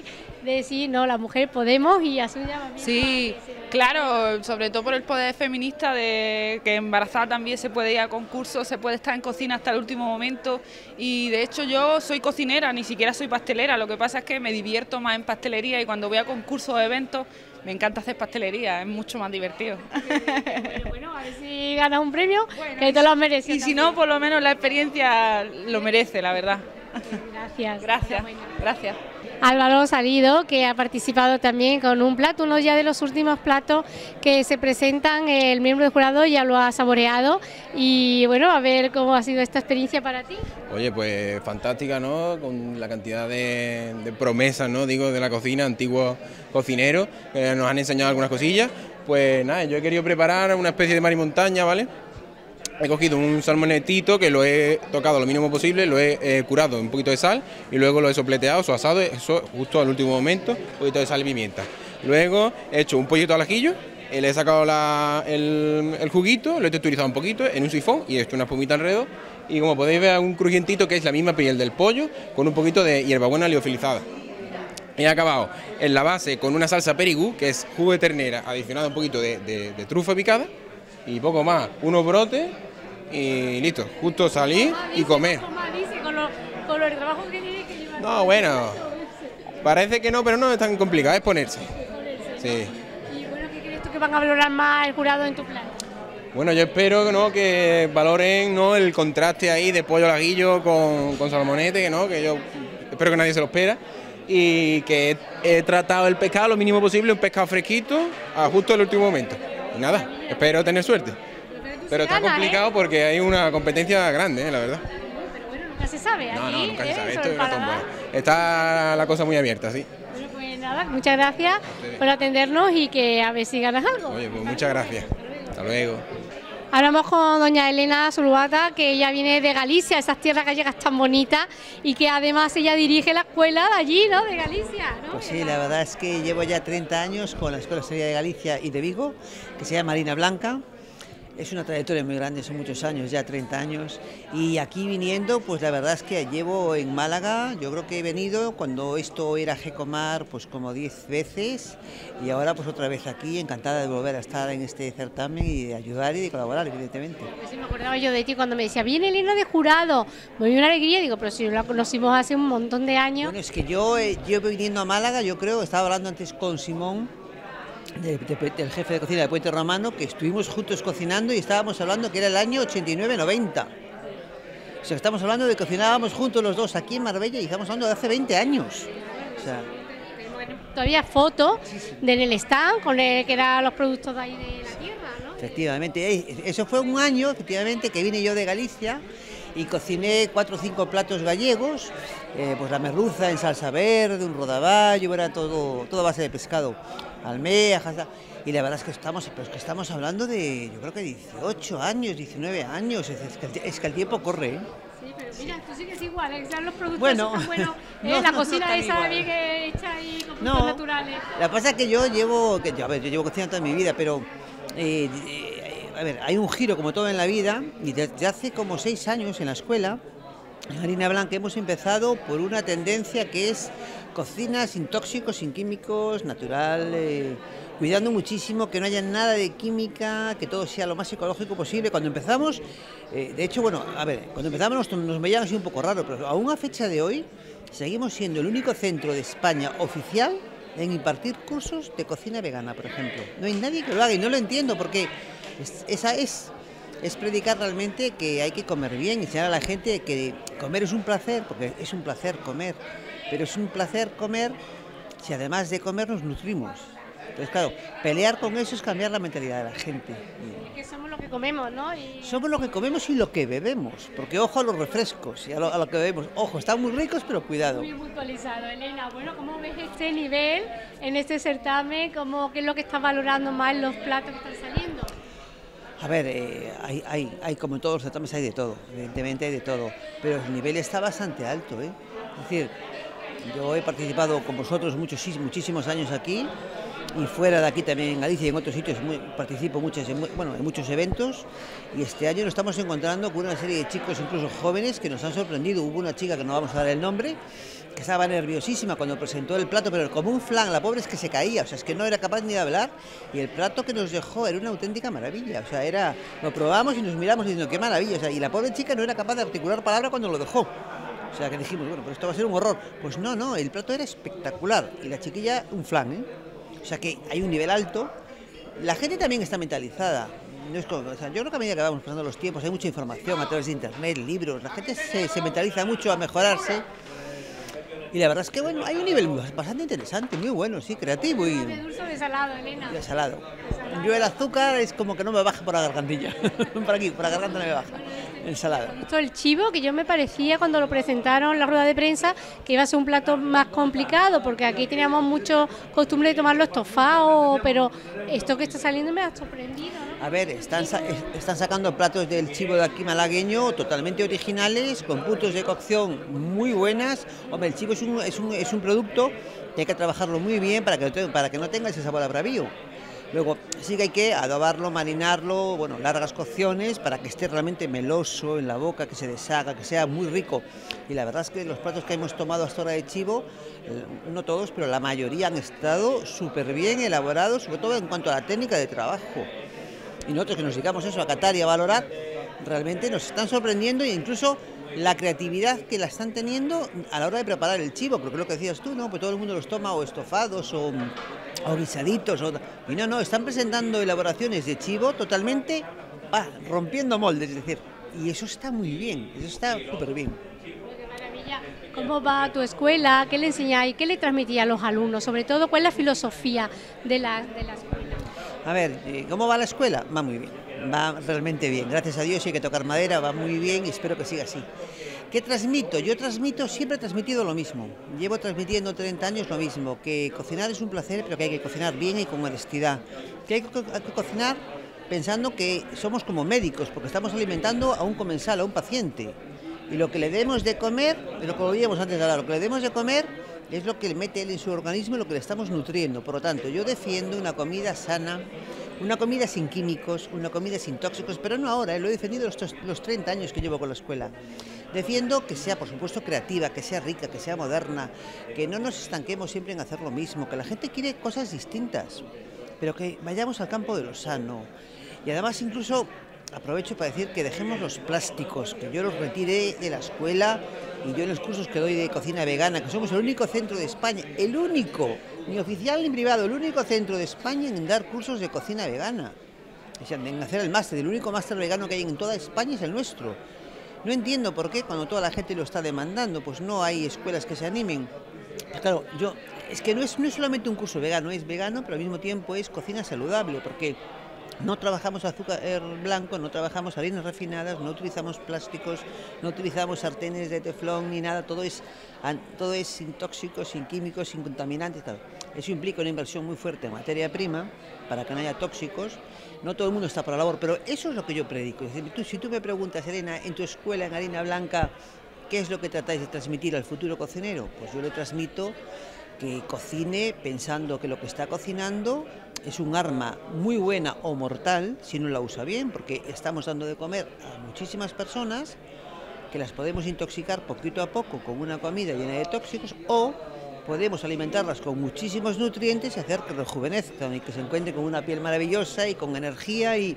de decir, no, la mujer podemos y hacer un llamamiento. Sí, claro, sobre todo por el poder feminista de que embarazada también se puede ir a concursos, se puede estar en cocina hasta el último momento y de hecho yo soy cocinera, ni siquiera soy pastelera, lo que pasa es que me divierto más en pastelería y cuando voy a concursos o eventos me encanta hacer pastelería, es mucho más divertido. Bueno, bueno, a ver si ganas un premio, bueno, que te lo mereces. Y si no, por lo menos la experiencia lo merece, la verdad. Gracias. Gracias, gracias. Álvaro Salido, que ha participado también con un plato, uno ya de los últimos platos que se presentan, el miembro del jurado ya lo ha saboreado y bueno, a ver cómo ha sido esta experiencia para ti. Oye, pues fantástica, ¿no? Con la cantidad de, de promesas, ¿no? Digo, de la cocina, antiguos cocineros, que nos han enseñado algunas cosillas. Pues nada, yo he querido preparar una especie de mar y montaña, ¿vale? He cogido un salmonetito que lo he tocado lo mínimo posible, lo he eh, curado en un poquito de sal y luego lo he sopleteado, su asado, eso justo al último momento, un poquito de sal y pimienta. Luego he hecho un pollito al ajillo, eh, le he sacado la, el, el juguito, lo he texturizado un poquito en un sifón y he hecho una espumita alrededor y como podéis ver un crujientito que es la misma piel del pollo con un poquito de hierbabuena liofilizada. He acabado en la base con una salsa perigú, que es jugo de ternera, adicionado un poquito de, de, de trufa picada y poco más, unos brotes y listo, justo salir y comer. Con lo, con lo el trabajo que tiene que llevar. No, bueno, parece que no, pero no es tan complicado, es ponerse. Sí. Y bueno, ¿qué crees tú que van a valorar más el jurado en tu plan? Bueno, yo espero ¿no? que valoren ¿no? el contraste ahí de pollo al ajillo con, con salmonete, ¿no? Que yo espero que nadie se lo espera. Y que he, he tratado el pescado lo mínimo posible, un pescado fresquito, a justo el último momento. Y nada, espero tener suerte. Pero está complicado, ¿eh? Porque hay una competencia grande, ¿eh? La verdad. Pero bueno, nunca se sabe. Aquí, no, no, nunca ¿eh? se sabe. Esto Sobre es una el tómbola. Está la cosa muy abierta, sí. Bueno, pues nada, muchas gracias por atendernos y que a ver si ganas algo. Oye, pues muchas gracias. Hasta luego. Hablamos con doña Elena Zuluaga, que ella viene de Galicia, esas tierras gallegas tan bonitas, y que además ella dirige la escuela de allí, ¿no? De Galicia, ¿no? Pues sí, la verdad es que llevo ya treinta años con la Escuela Seria de Galicia y de Vigo, que se llama Marina Blanca. Es una trayectoria muy grande, son muchos años, ya treinta años, y aquí viniendo, pues la verdad es que llevo en Málaga, yo creo que he venido cuando esto era Gecomar, pues como diez veces, y ahora pues otra vez aquí, encantada de volver a estar en este certamen y de ayudar y de colaborar, evidentemente. Pues sí, me acordaba yo de ti cuando me decía, viene Elena de jurado, me dio una alegría, digo, pero si la conocimos hace un montón de años. Bueno, es que yo, eh, yo viniendo a Málaga, yo creo, estaba hablando antes con Simón, De, de, del jefe de cocina de Puente Romano, que estuvimos juntos cocinando y estábamos hablando que era el año ochenta y nueve noventa. O sea, estamos hablando de que cocinábamos juntos los dos aquí en Marbella y estamos hablando de hace veinte años. O sea, todavía fotos sí, sí. de en el stand con el, que eran los productos de ahí de la tierra, ¿no? Efectivamente, eso fue un año, efectivamente, que vine yo de Galicia y cociné cuatro o cinco platos gallegos, eh, pues la merluza en salsa verde, un rodaballo, era todo, todo a base de pescado, almejas, y la verdad es que estamos, pero es que estamos hablando de, yo creo que dieciocho años, diecinueve años, es, es, que, el, es que el tiempo corre, ¿eh? Sí, pero mira, tú sigues igual, ¿eh? Los productos bueno, están buenos, no, ¿eh? La no, cocina no esa igual. bien hecha y con productos no, naturales. La cosa es que yo llevo, que, a ver, yo llevo cocinando toda mi vida, pero eh, eh, a ver, hay un giro como todo en la vida, y desde hace como seis años en la escuela, en Marina Blanca, hemos empezado por una tendencia que es cocina sin tóxicos, sin químicos, natural, eh, cuidando muchísimo que no haya nada de química, que todo sea lo más ecológico posible. Cuando empezamos, eh, de hecho, bueno, a ver, cuando empezamos nos, nos veían así un poco raro, pero aún a fecha de hoy seguimos siendo el único centro de España oficial en impartir cursos de cocina vegana, por ejemplo. No hay nadie que lo haga y no lo entiendo porque es, esa es... es predicar realmente que hay que comer bien y enseñar a la gente que comer es un placer, porque es un placer comer, pero es un placer comer si además de comer nos nutrimos. Entonces, claro, pelear con eso es cambiar la mentalidad de la gente. Y que somos lo que comemos, ¿no? Y... Somos lo que comemos y lo que bebemos, porque ojo a los refrescos y a lo, a lo que bebemos. Ojo, están muy ricos, pero cuidado. Muy puntualizado, Elena. Bueno, ¿cómo ves este nivel en este certamen? ¿Cómo, ¿Qué es lo que está valorando más los platos que están saliendo? A ver, eh, hay, hay, hay, como en todos los certámenes hay de todo, evidentemente hay de todo, pero el nivel está bastante alto, ¿eh? Es decir, yo he participado con vosotros muchos, muchísimos años aquí y fuera de aquí también en Galicia y en otros sitios muy, participo muchos, en, bueno, en muchos eventos y este año nos estamos encontrando con una serie de chicos, incluso jóvenes, que nos han sorprendido. Hubo una chica que no vamos a dar el nombre, que estaba nerviosísima cuando presentó el plato, pero como un flan, la pobre es que se caía, o sea, es que no era capaz ni de hablar, y el plato que nos dejó era una auténtica maravilla, o sea, era, lo probamos y nos miramos diciendo, qué maravilla, o sea, y la pobre chica no era capaz de articular palabra cuando lo dejó. O sea, que dijimos, bueno, pues esto va a ser un horror. Pues no, no, el plato era espectacular, y la chiquilla un flan, ¿eh? O sea, que hay un nivel alto. La gente también está mentalizada. No es como, o sea, yo creo que a medida que vamos pasando los tiempos, hay mucha información a través de internet, libros, la gente se, se mentaliza mucho a mejorarse. Y la verdad es que, bueno, hay un nivel bastante interesante, muy bueno, sí, creativo y... ¿De dulce o de salado, Elena? De salado. Yo el azúcar es como que no me baja por la gargantilla. Por aquí, por la garganta no me baja. El salado. Esto el chivo, que yo me parecía cuando lo presentaron en la rueda de prensa que iba a ser un plato más complicado, porque aquí teníamos mucho costumbre de tomarlo estofado, pero esto que está saliendo me ha sorprendido, ¿no? A ver, están, sa están sacando platos del chivo de aquí malagueño totalmente originales, con puntos de cocción muy buenas. Hombre, el chivo es un, es un, es un producto que hay que trabajarlo muy bien para que, para que no tenga ese sabor a bravío. Luego sí que hay que adobarlo, marinarlo, bueno, largas cocciones para que esté realmente meloso en la boca, que se deshaga, que sea muy rico. Y la verdad es que los platos que hemos tomado hasta ahora de chivo, no todos, pero la mayoría han estado súper bien elaborados, sobre todo en cuanto a la técnica de trabajo. Y nosotros que nos dedicamos eso, a catar y a valorar, realmente nos están sorprendiendo, e incluso la creatividad que la están teniendo a la hora de preparar el chivo, porque lo que decías tú, ¿no? Pues todo el mundo los toma o estofados o, o guisaditos, o, y no, no, están presentando elaboraciones de chivo totalmente ah, rompiendo moldes, es decir, y eso está muy bien, eso está súper bien. ¿Cómo va tu escuela? ¿Qué le enseñáis? ¿Qué le transmitís a los alumnos? Sobre todo, ¿cuál es la filosofía de la, de la escuela? A ver, ¿cómo va la escuela? Va muy bien, va realmente bien. Gracias a Dios, hay que tocar madera, va muy bien y espero que siga así. ¿Qué transmito? Yo transmito, siempre he transmitido lo mismo. Llevo transmitiendo treinta años lo mismo, que cocinar es un placer, pero que hay que cocinar bien y con honestidad. Que hay que, hay que cocinar pensando que somos como médicos, porque estamos alimentando a un comensal, a un paciente. Y lo que le demos de comer, es lo que veíamos antes de hablar, lo que le demos de comer es lo que le mete él en su organismo y lo que le estamos nutriendo. Por lo tanto, yo defiendo una comida sana, una comida sin químicos, una comida sin tóxicos, pero no ahora, ¿eh? Lo he defendido los, los treinta años que llevo con la escuela. Defiendo que sea, por supuesto, creativa, que sea rica, que sea moderna, que no nos estanquemos siempre en hacer lo mismo, que la gente quiere cosas distintas, pero que vayamos al campo de lo sano. Y además, incluso, aprovecho para decir que dejemos los plásticos, que yo los retiré de la escuela y yo en los cursos que doy de cocina vegana, que somos el único centro de España, el único, ni oficial ni privado, el único centro de España en dar cursos de cocina vegana. O sea, en hacer el máster, el único máster vegano que hay en toda España es el nuestro. No entiendo por qué cuando toda la gente lo está demandando, pues no hay escuelas que se animen. Pues claro, yo, es que no es, no es solamente un curso vegano, es vegano, pero al mismo tiempo es cocina saludable, porque no trabajamos azúcar blanco, no trabajamos harinas refinadas, no utilizamos plásticos, no utilizamos sartenes de teflón ni nada, todo es, todo es sin tóxicos, sin químicos, sin contaminantes. Tal. Eso implica una inversión muy fuerte en materia prima para que no haya tóxicos. No todo el mundo está por la labor, pero eso es lo que yo predico. Es decir, tú, si tú me preguntas, Elena, en tu escuela en harina blanca, ¿qué es lo que tratáis de transmitir al futuro cocinero? Pues yo le transmito que cocine pensando que lo que está cocinando es un arma muy buena o mortal si no la usa bien, porque estamos dando de comer a muchísimas personas que las podemos intoxicar poquito a poco con una comida llena de tóxicos, o podemos alimentarlas con muchísimos nutrientes y hacer que rejuvenezcan y que se encuentren con una piel maravillosa y con energía, y,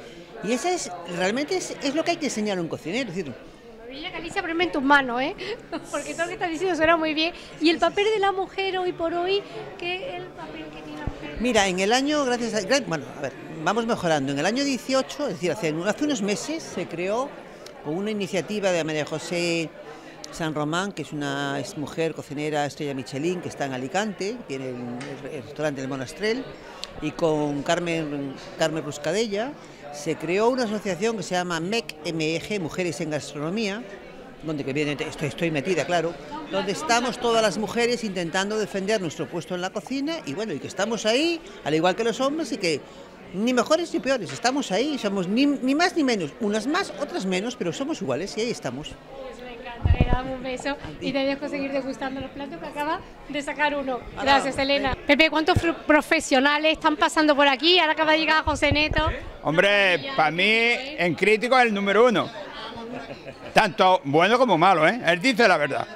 y eso es, realmente es, es lo que hay que enseñar a un cocinero. Es decir, Maravilla, Alicia, ponme en tus manos, ¿eh? Porque todo lo que estás diciendo suena muy bien. Y el papel de la mujer hoy por hoy, ¿qué es el papel que tiene la mujer? Mira, en el año, gracias a... Bueno, a ver, vamos mejorando. En el año dieciocho, es decir, hace, hace unos meses se creó con una iniciativa de María José San Román, que es una es mujer cocinera estrella Michelin, que está en Alicante, tiene el, el restaurante El Monastrell, y con Carmen, Carmen Ruscadella, se creó una asociación que se llama M E C, M E G, Mujeres en Gastronomía, donde que viene, estoy, estoy metida, claro, donde estamos todas las mujeres intentando defender nuestro puesto en la cocina, y bueno, y que estamos ahí, al igual que los hombres, y que ni mejores ni peores, estamos ahí, somos ni, ni más ni menos, unas más, otras menos, pero somos iguales y ahí estamos. Me encanta, le damos un beso y te dejo seguir degustando los platos que acaba de sacar uno. Gracias, Elena. Pepe, ¿cuántos profesionales están pasando por aquí? Ahora acaba de llegar José Neto. Hombre, para mí en crítico es el número uno. Tanto bueno como malo, ¿eh? Él dice la verdad.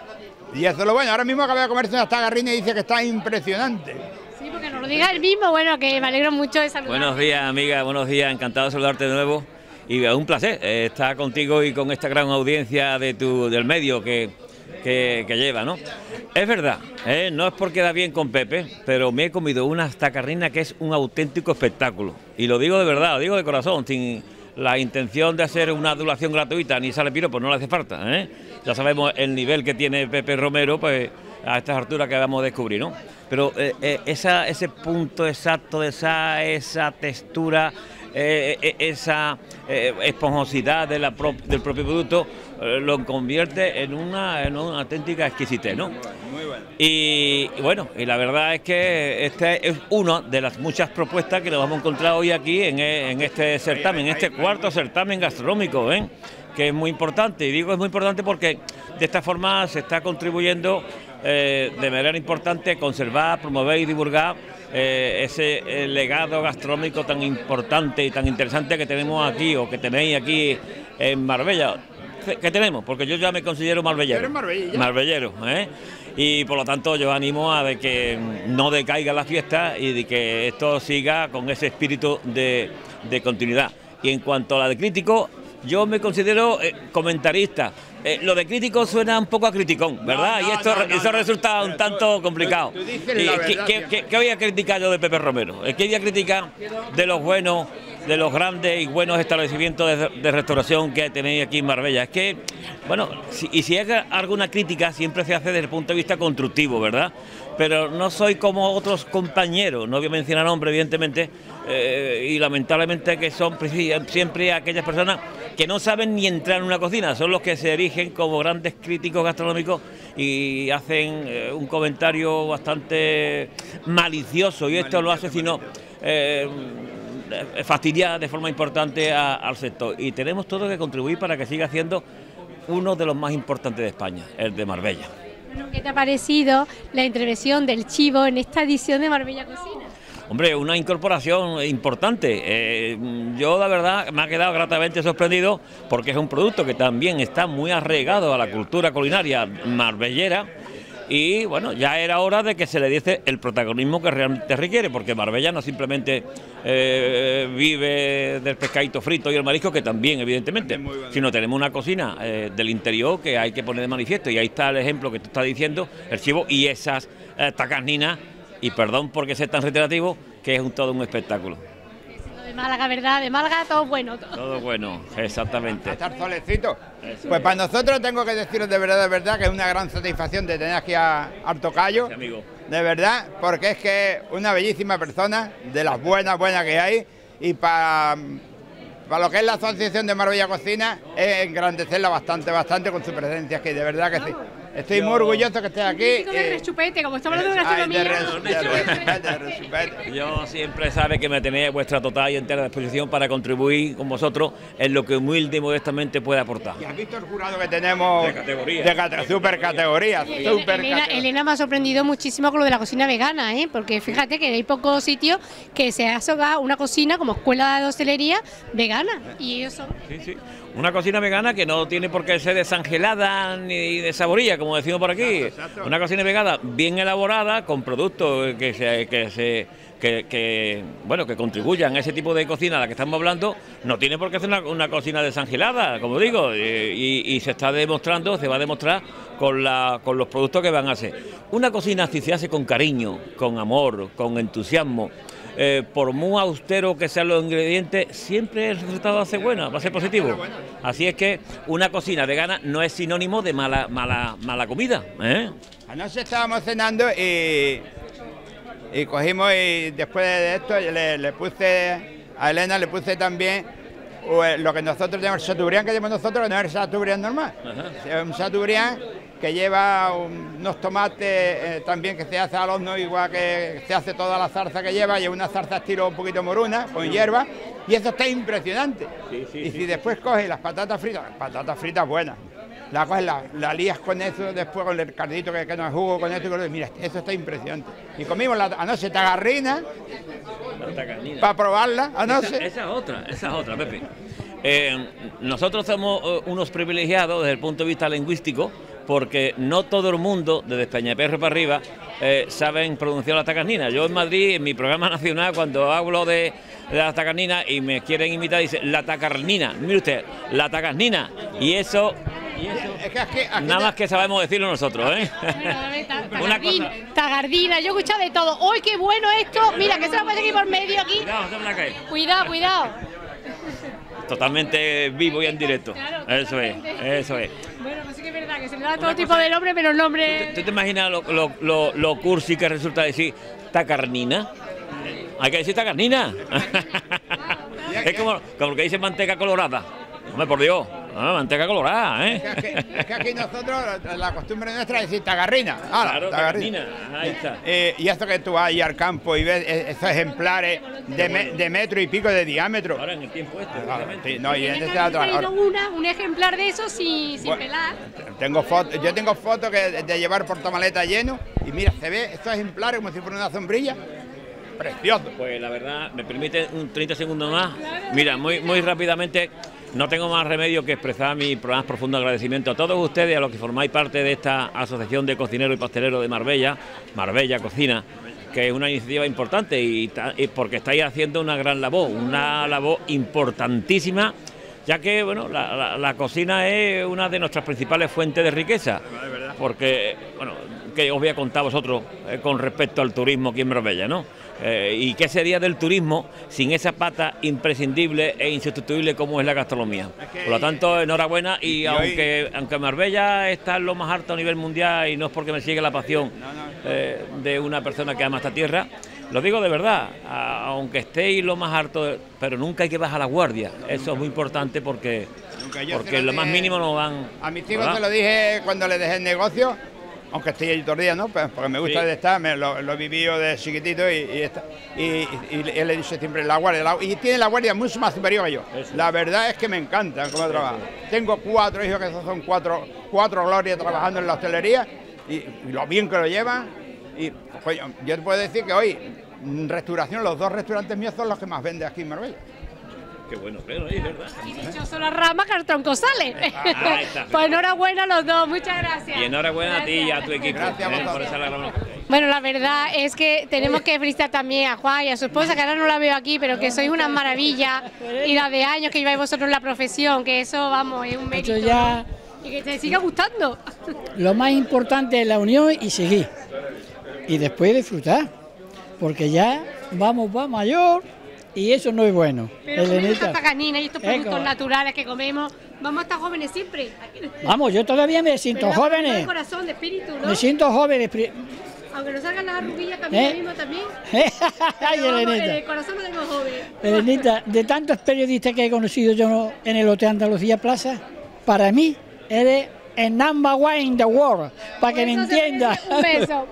Y eso es lo bueno. Ahora mismo acabé de comerse una tagarrina y dice que está impresionante. Sí, porque nos lo diga el mismo, bueno, que me alegro mucho de saludar. Buenos días, amiga, buenos días, encantado de saludarte de nuevo. Y es un placer eh, estar contigo y con esta gran audiencia de tu, del medio que, que, que lleva, ¿no? Es verdad, eh, no es porque da bien con Pepe, pero me he comido una tacarrina que es un auténtico espectáculo. Y lo digo de verdad, lo digo de corazón, sin la intención de hacer una adulación gratuita, ni sale piro, pues no le hace falta, ¿eh? Ya sabemos el nivel que tiene Pepe Romero, pues a estas alturas que vamos a descubrir, ¿no? Pero eh, eh, esa, ese punto exacto de esa, esa textura, eh, eh, esa eh, esponjosidad de la pro, del propio producto, eh, lo convierte en una, en una auténtica exquisitez, ¿no? Muy bueno. Y, y bueno, y la verdad es que este es una de las muchas propuestas que nos vamos a encontrar hoy aquí en, en este certamen, en este cuarto certamen gastronómico, ¿eh? Que es muy importante, y digo es muy importante porque de esta forma se está contribuyendo eh, de manera importante a conservar, promover y divulgar eh, ese eh, legado gastronómico tan importante y tan interesante que tenemos aquí, o que tenéis aquí en Marbella. ¿Qué tenemos? Porque yo ya me considero marbellero. ¿Eres marbellilla? Marbellero, ¿eh? Y por lo tanto yo animo a de que no decaiga la fiesta y de que esto siga con ese espíritu de, de continuidad. Y en cuanto a la de crítico, yo me considero eh, comentarista. Eh, lo de crítico suena un poco a criticón, ¿verdad? No, no, y esto no, no, eso no, resulta no, un tanto tú, complicado. Tú, tú y, verdad, ¿qué, qué, qué, ¿Qué voy a criticar yo de Pepe Romero? ¿Qué voy a criticar de los buenos, de los grandes y buenos establecimientos de, de restauración que tenéis aquí en Marbella? Es que, bueno, si, y si hay alguna crítica siempre se hace desde el punto de vista constructivo, ¿verdad? Pero no soy como otros compañeros, no voy a mencionar nombres, evidentemente, eh, y lamentablemente que son siempre aquellas personas que no saben ni entrar en una cocina, son los que se erigen como grandes críticos gastronómicos y hacen eh, un comentario bastante malicioso, y esto lo hace sino eh, fastidiar de forma importante a, al sector. Y tenemos todo que contribuir para que siga siendo uno de los más importantes de España, el de Marbella. ¿Qué te ha parecido la intervención del chivo en esta edición de Marbella Cocina? Hombre, una incorporación importante. Eh, yo, la verdad, me ha quedado gratamente sorprendido porque es un producto que también está muy arraigado a la cultura culinaria marbellera. Y bueno, ya era hora de que se le diese el protagonismo que realmente requiere, porque Marbella no simplemente eh, vive del pescadito frito y el marisco, que también, evidentemente, sino tenemos una cocina eh, del interior que hay que poner de manifiesto, y ahí está el ejemplo que tú estás diciendo, el chivo y esas eh, tacarninas, y perdón porque sea tan reiterativo, que es un, todo un espectáculo. De Málaga, ¿verdad? De Málaga todo bueno. Todo, todo bueno, exactamente. Hasta el solecito. Pues para nosotros tengo que deciros de verdad, de verdad, que es una gran satisfacción de tener aquí a Artocayo. Sí, amigo. De verdad, porque es que es una bellísima persona, de las buenas, buenas que hay, y para, para lo que es la Asociación de Marbella Cocina, es engrandecerla bastante, bastante con su presencia aquí, de verdad que sí. Estoy yo, muy orgulloso que estés aquí. Un de rechupete, como estamos hablando de gastronomía. De rechupete. Yo siempre sabe que me tenéis vuestra total y entera disposición para contribuir con vosotros en lo que humilde y modestamente puede aportar. ¿Y has visto el jurado que tenemos? De categoría. De cate super categoría. Sí, super Elena, categoría. Elena me ha sorprendido muchísimo con lo de la cocina vegana, ¿eh? Porque fíjate que hay pocos sitios que se ha asociado una cocina como escuela de hostelería vegana. Y ellos son... Sí, sí. Una cocina vegana que no tiene por qué ser desangelada ni desaborilla, como decimos por aquí. Exacto, exacto. Una cocina vegana bien elaborada, con productos que se, que se que, que bueno que contribuyan a ese tipo de cocina a la que estamos hablando. No tiene por qué ser una, una cocina desangelada, como digo, y, y, y se está demostrando, se va a demostrar con, la, con los productos que van a hacer. Una cocina, si se hace con cariño, con amor, con entusiasmo, Eh, por muy austero que sean los ingredientes, siempre el resultado va a ser bueno, va a ser positivo. Así es que una cocina vegana no es sinónimo de mala mala mala comida, ¿eh? Anoche estábamos cenando y, y cogimos, y después de esto le, le puse a Elena, le puse también lo que nosotros tenemos, el chateaubriand que tenemos nosotros, que no es el chateaubriand normal. Ajá. Un chateaubriand que lleva unos tomates eh, también que se hace al horno, igual que se hace toda la zarza que lleva, lleva una zarza estilo un poquito moruna, con hierba, y eso está impresionante. Sí, sí, y si sí, después coges las patatas fritas, patatas fritas buenas, la coges, la, la lías con eso, después con el cardito que, que nos jugo con esto, y con, mira, eso está impresionante. Y comimos la anoche tagarrina, para probarla anoche. Esa, esa es otra, esa es otra, Pepe. Eh, nosotros somos uh, unos privilegiados desde el punto de vista lingüístico, porque no todo el mundo, desde Peñaperro para arriba, eh, saben pronunciar las tacarninas. Yo en Madrid, en mi programa nacional, cuando hablo de, de las tacarninas y me quieren imitar, dicen la tacarnina, mire usted, la tacarnina, y eso... Y eso es que aquí, aquí nada más que sabemos decirlo nosotros, ¿eh? Una cosa... Tagardina, yo he escuchado de todo. ¡Uy, qué bueno esto! Mira, que se lo pone aquí por medio aquí. Cuidado, se me la cae. Cuidado, cuidado. Totalmente vivo y en directo. Claro, eso es, eso es. Bueno, pues sí que es verdad que se le da todo tipo de nombre, pero el nombre... ¿Tú, tú te imaginas lo, lo, lo, lo cursi que resulta decir tacarnina? Hay que decir tacarnina. Es como, como lo que dice manteca colorada. Hombre, por Dios. Ah, manteca colorada, ¿eh? Es que, es que aquí nosotros, la costumbre nuestra es decir tagarrina. Ah, claro, tagarrina. Ahí está. Eh, y esto que tú vas ahí al campo y ves esos ejemplares de, me, de metro y pico de diámetro. Ahora en el tiempo este. Ah, sí, no, y en este ha otro, traído ahora, una, un ejemplar de eso sin, sin bueno, pelar. tengo fotos, yo tengo fotos que de llevar portamaleta lleno y mira, se ve estos ejemplares como si fuera una sombrilla. Precioso. Pues la verdad, me permite un treinta segundos más. Mira, muy, muy rápidamente. No tengo más remedio que expresar mi más profundo agradecimiento a todos ustedes, a los que formáis parte de esta Asociación de Cocineros y Pasteleros de Marbella, Marbella Cocina, que es una iniciativa importante y, y porque estáis haciendo una gran labor, una labor importantísima, ya que bueno, la, la, la cocina es una de nuestras principales fuentes de riqueza, porque, bueno, que os voy a contar a vosotros eh, con respecto al turismo aquí en Marbella, ¿no? Eh, ¿Y qué sería del turismo sin esa pata imprescindible e insustituible como es la gastronomía? Por lo tanto, enhorabuena y, y aunque, hoy... aunque Marbella está en lo más alto a nivel mundial y no es porque me sigue la pasión eh, de una persona que ama esta tierra, lo digo de verdad, a, aunque estéis lo más alto, pero nunca hay que bajar la guardia, eso es muy importante porque, porque lo más mínimo nos van... A mis hijos se lo dije cuando les dejé el negocio, aunque estoy allí todos los días, ¿no? Pues porque me gusta sí. de estar, me lo, lo he vivido de chiquitito y, y, está, y, y, y él le dice siempre la guardia, la, y tiene la guardia mucho más superior que yo. Eso. La verdad es que me encanta cómo trabaja. Tengo cuatro hijos que son cuatro, cuatro glorias trabajando en la hostelería y, y lo bien que lo llevan. Y pues, yo te puedo decir que hoy, restauración, los dos restaurantes míos son los que más venden aquí en Marbella. Qué bueno, pero es verdad. Y de hecho son las ramas Cartón Cosales. Ah, pues enhorabuena a los dos, muchas gracias. Y enhorabuena gracias. A ti y a tu equipo. Gracias eh, por esa la... Bueno, la verdad es que tenemos que felicitar también a Juan y a su esposa, que ahora no la veo aquí, pero que sois una maravilla y la de años que lleváis vosotros en la profesión, que eso, vamos, es un mérito. Ya... ¿no? Y que te siga gustando. Lo más importante es la unión y seguir. Y después disfrutar, porque ya vamos, va mayor. Y eso no es bueno. Pero comemos esta tagarnina y estos productos Eco. naturales que comemos, vamos a estar jóvenes siempre. Vamos, yo todavía me siento Pero joven. De corazón, de espíritu, ¿no? Me siento joven. Aunque nos salgan las arruguillas también, ¿Eh? mismo también. Ay, Elenita. En el corazón lo tengo joven. Elenita, de tantos periodistas que he conocido yo en el Hotel Andalucía Plaza, para mí eres el number one in the world, para que me entiendas. Un beso.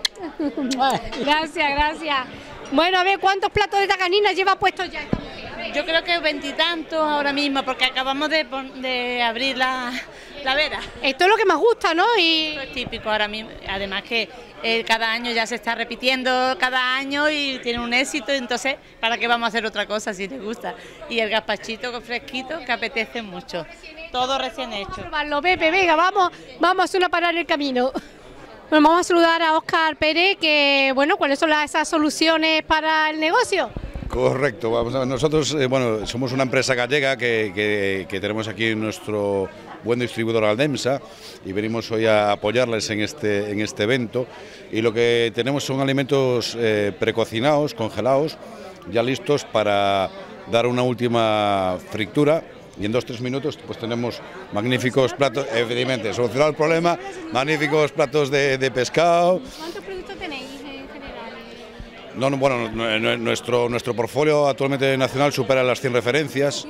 Gracias, gracias. Bueno, a ver, ¿cuántos platos de tagarnina lleva puestos ya esta mujer? Yo creo que veintitantos ahora mismo, porque acabamos de, de abrir la, la vera. Esto es lo que más gusta, ¿no? Y... Esto es típico ahora mismo, además que eh, cada año ya se está repitiendo cada año y tiene un éxito, entonces, ¿para qué vamos a hacer otra cosa si les gusta? Y el gazpachito fresquito que apetece mucho, todo recién hecho. Vamos a probarlo, Pepe, venga, vamos, vamos a hacer una parada en el camino. Bueno, vamos a saludar a Óscar Pérez, que, bueno, ¿cuáles son las, esas soluciones para el negocio? Correcto, vamos a ver, nosotros, eh, bueno, somos una empresa gallega que, que, que tenemos aquí nuestro buen distribuidor Aldemsa y venimos hoy a apoyarles en este, en este evento y lo que tenemos son alimentos eh, precocinados, congelados, ya listos para dar una última fritura. Y en dos o tres minutos pues tenemos magníficos platos, evidentemente, solucionado el problema, magníficos platos de, de pescado. ¿Cuántos productos tenéis en general? No, no, bueno, nuestro, nuestro portfolio actualmente nacional supera las cien referencias.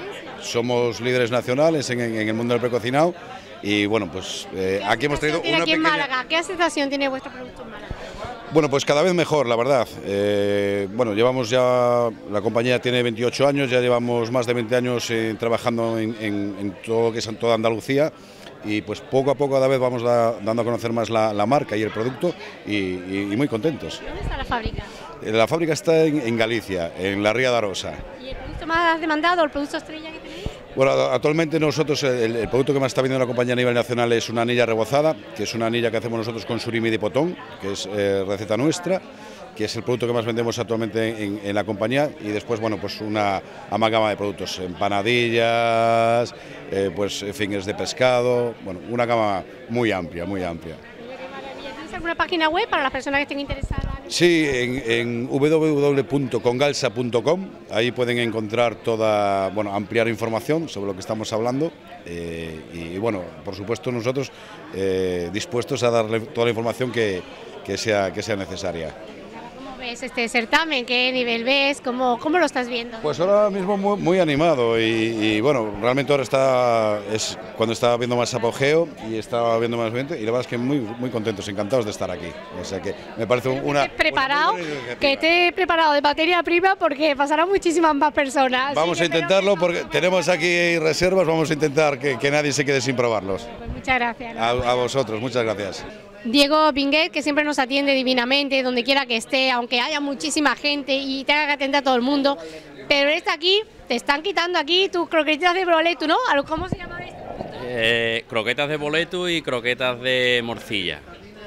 Somos líderes nacionales en, en el mundo del precocinado y bueno, pues eh, aquí hemos traído una aquí en pequeña... Málaga? ¿Qué aceptación tiene vuestro producto en Málaga? Bueno, pues cada vez mejor, la verdad. Eh, bueno, llevamos ya, la compañía tiene veintiocho años, ya llevamos más de veinte años eh, trabajando en, en, en todo lo que es toda Andalucía y pues poco a poco cada vez vamos da, dando a conocer más la, la marca y el producto y, y, y muy contentos. ¿Dónde está la fábrica? La fábrica está en, en Galicia, en la Ría de Arosa. ¿Y el producto más demandado, el producto estrella que tenéis? Bueno, actualmente nosotros el, el producto que más está vendiendo la compañía a nivel nacional es una anilla rebozada, que es una anilla que hacemos nosotros con surimi de potón, que es eh, receta nuestra, que es el producto que más vendemos actualmente en, en la compañía, y después, bueno, pues una amalgama de productos, empanadillas, eh, pues fingers de pescado, bueno, una gama muy amplia, muy amplia. ¿Tienes alguna página web para las personas que estén interesadas? Sí, en, en w w w punto congalsa punto com, ahí pueden encontrar toda, bueno, ampliar información sobre lo que estamos hablando, eh, y bueno, por supuesto nosotros eh, dispuestos a darle toda la información que, que, sea, que sea necesaria. ¿Cómo ves este certamen? ¿Qué nivel ves? ¿Cómo, cómo lo estás viendo? Pues ahora mismo muy, muy animado y, y bueno, realmente ahora está, es cuando está viendo más apogeo y está viendo más gente, y la verdad es que muy, muy contentos, encantados de estar aquí. O sea que me parece una... Preparado, que esté preparado de materia prima porque pasarán muchísimas más personas. Vamos a intentarlo porque tenemos aquí reservas, vamos a intentar que, que nadie se quede sin probarlos. Pues muchas gracias. A, a vosotros, muchas gracias. Diego Vinguet, que siempre nos atiende divinamente, donde quiera que esté, aunque haya muchísima gente y tenga que atender a todo el mundo, pero está aquí, te están quitando aquí tus croquetas de boleto, ¿no? ¿Cómo se llama esto? Eh, croquetas de boleto y croquetas de morcilla.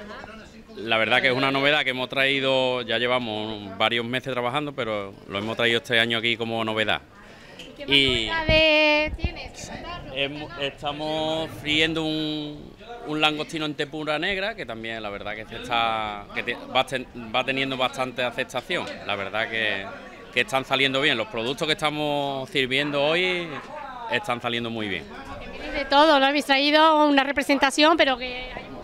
La verdad que es una novedad que hemos traído, ya llevamos varios meses trabajando, pero lo hemos traído este año aquí como novedad. ¿Qué más y novedades tienes? Estamos friendo un, un langostino en tempura negra, que también la verdad que, se está, que te, va, ten, va teniendo bastante aceptación. La verdad que, que están saliendo bien. Los productos que estamos sirviendo hoy están saliendo muy bien. De todo, ¿no? Habéis traído una representación, pero que...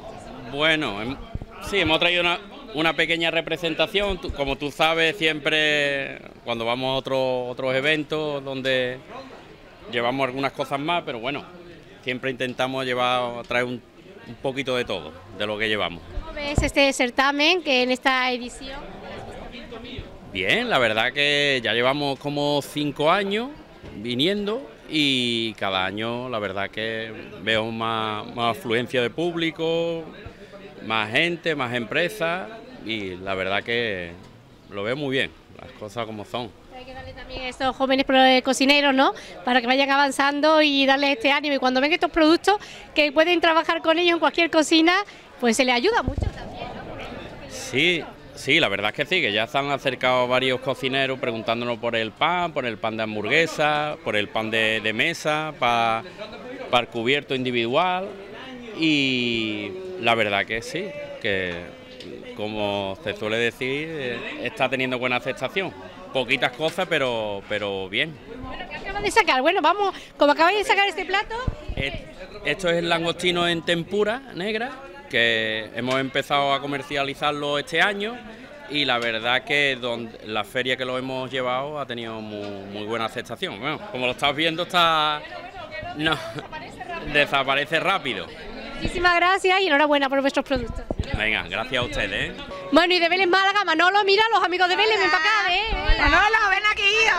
Bueno, sí, hemos traído una, una pequeña representación. Como tú sabes, siempre cuando vamos a otro, otros eventos donde llevamos algunas cosas más, pero bueno, siempre intentamos llevar, traer un, un poquito de todo, de lo que llevamos. ¿Cómo ves este certamen que en esta edición? Bien, la verdad que ya llevamos como cinco años viniendo y cada año la verdad que veo más, más afluencia de público, más gente, más empresas, y la verdad que lo veo muy bien, las cosas como son. Hay que darle también a estos jóvenes cocineros, ¿no?, para que vayan avanzando y darles este ánimo, y cuando ven estos productos que pueden trabajar con ellos en cualquier cocina, pues se les ayuda mucho también, ¿no? Sí, sí, la verdad es que sí, que ya se han acercado varios cocineros preguntándonos por el pan, por el pan de hamburguesa, por el pan de, de mesa, para, para el cubierto individual, y la verdad que sí, que como se suele decir, está teniendo buena aceptación. Poquitas cosas, pero, pero bien. Bueno, ¿qué acabas de sacar? Bueno, vamos, como acabáis de sacar este plato... Esto es el langostino en tempura negra, que hemos empezado a comercializarlo este año, y la verdad que donde, la feria que lo hemos llevado ha tenido muy, muy buena aceptación. Bueno, como lo estás viendo, está... No, desaparece rápido. Muchísimas gracias y enhorabuena por vuestros productos. Venga, gracias a ustedes. ¿eh? Bueno, y de Vélez Málaga, Manolo, mira, los amigos de Vélez, ven para acá, ¿eh? Manolo, ven aquí.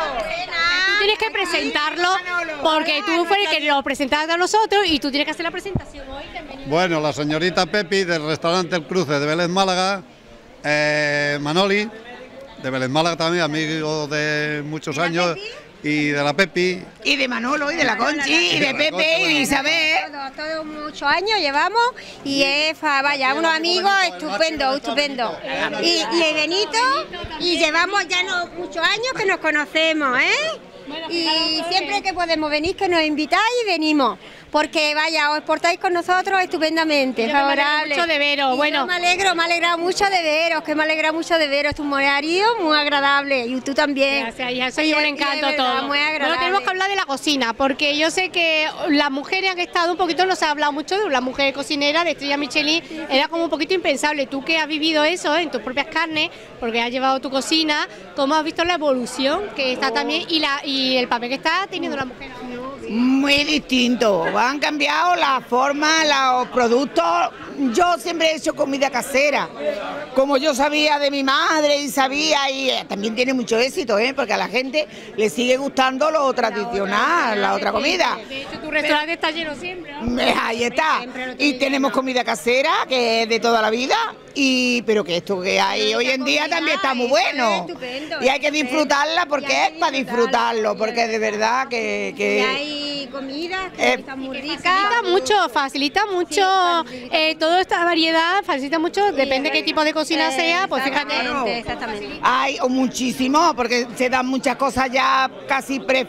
Tú tienes que presentarlo, porque tú fuiste el que lo presentaste a nosotros y tú tienes que hacer la presentación hoy. Bueno, la señorita Pepi del restaurante El Cruce de Vélez Málaga, eh, Manoli, de Vélez Málaga también, amigo de muchos años. Y de la Pepi. Y de Manolo, y de la Conchi, y de Pepe, y de Isabel. Todos, todos muchos años llevamos, y es, vaya, unos amigos estupendos, estupendos. Y, y Benito, y llevamos ya no, muchos años que nos conocemos, ¿eh? Y siempre que podemos venir, que nos invitáis y venimos. Porque vaya, os portáis con nosotros estupendamente, favorable. Mucho de veros, bueno. Yo me alegro, me alegra mucho de veros, que me alegra mucho de veros. Tu marido muy agradable, y tú también. Gracias, hija, soy un encanto verdad, todo. Muy agradable. Bueno, tenemos que hablar de la cocina, porque yo sé que las mujeres han estado un poquito, no se ha hablado mucho de la mujer cocinera de estrella Michelin, era como un poquito impensable. Tú que has vivido eso en tus propias carnes, porque has llevado tu cocina, ¿cómo has visto la evolución que está también y, la, y el papel que está teniendo la mujer? Muy distinto, han cambiado la forma, los productos. Yo siempre he hecho comida casera, como yo sabía de mi madre y sabía, y también tiene mucho éxito, ¿eh? Porque a la gente le sigue gustando lo tradicional, la otra comida. De hecho, tu restaurante está lleno siempre, ¿no? Ahí está, y tenemos comida casera, que es de toda la vida, y pero que esto que hay hoy en día también está muy bueno, y hay que disfrutarla porque es para disfrutarlo, porque de verdad que... que comida, que Eh, está muy rica. Facilita mucho, facilita mucho eh, toda esta variedad, facilita mucho, depende qué tipo de cocina sea, pues fíjate. Exactamente, exactamente. Hay o muchísimo, porque se dan muchas cosas ya casi pre,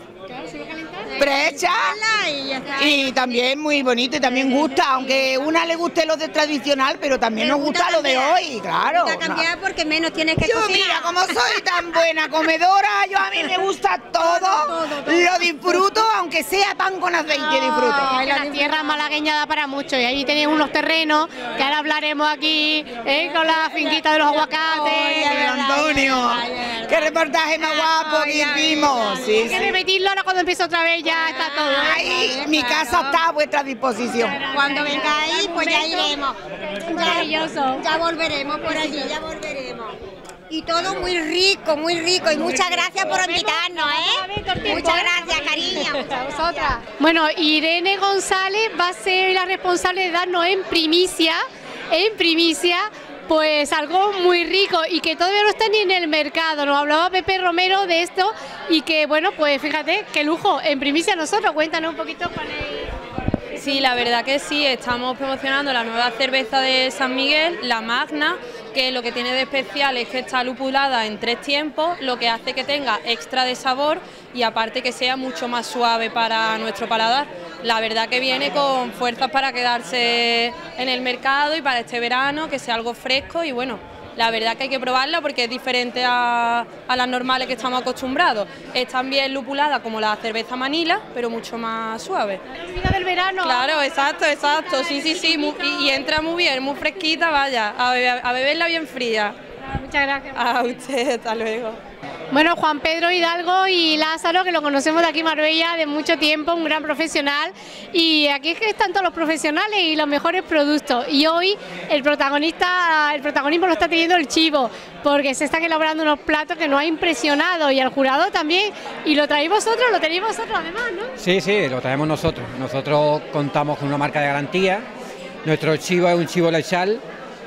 prehechas Y ya está. y también muy bonito y también gusta, aunque una le guste lo de tradicional, pero también nos gusta lo de hoy, claro. Gusta cambiar porque menos tienes que Yo cocinar. mira, como soy tan buena comedora, yo a mí me gusta todo, lo disfruto, aunque sea pan con aceite, disfruto. Ay, la tierra malagueña da para mucho y ahí tenéis unos terrenos que ahora hablaremos aquí eh, con la finquita de los aguacates. Ay, Antonio, qué reportaje más guapo que hicimos. Sí, Hay que sí. repetirlo ahora cuando empiece otra vez, ya está todo. ¿eh? Ay, mi casa está a vuestra disposición. Cuando vengáis, pues ya iremos. Maravilloso. Ya volveremos por allí, ya volveremos. Y todo muy rico, muy rico. Y muchas gracias por invitarnos, ¿eh? Muchas gracias, cariño. Muchas gracias. Bueno, Irene González va a ser la responsable de darnos en primicia, en primicia, pues algo muy rico y que todavía no está ni en el mercado. Nos hablaba Pepe Romero de esto y que, bueno, pues fíjate, qué lujo, en primicia nosotros. Cuéntanos un poquito cuál es. Sí, la verdad que sí, estamos promocionando la nueva cerveza de San Miguel, la Magna, que lo que tiene de especial es que está lupulada en tres tiempos, lo que hace que tenga extra de sabor y aparte que sea mucho más suave para nuestro paladar. La verdad que viene con fuerzas para quedarse en el mercado y para este verano, que sea algo fresco y bueno, la verdad que hay que probarla porque es diferente a, a las normales que estamos acostumbrados. Es también lupulada como la cerveza Manila, pero mucho más suave. La del verano. Claro, exacto, exacto, sí, sí, sí, muy- y, y entra muy bien, muy fresquita, vaya, a, bebe- a beberla bien fría. Muchas gracias. A usted, hasta luego. Bueno, Juan Pedro Hidalgo y Lázaro, que lo conocemos de aquí en Marbella de mucho tiempo, un gran profesional. Y aquí es que están todos los profesionales y los mejores productos. Y hoy el protagonista, el protagonismo lo está teniendo el chivo, porque se están elaborando unos platos que nos ha impresionado y al jurado también. Y lo traéis vosotros, lo tenéis vosotros además, ¿no? Sí, sí, lo traemos nosotros. Nosotros contamos con una marca de garantía. Nuestro chivo es un chivo lechal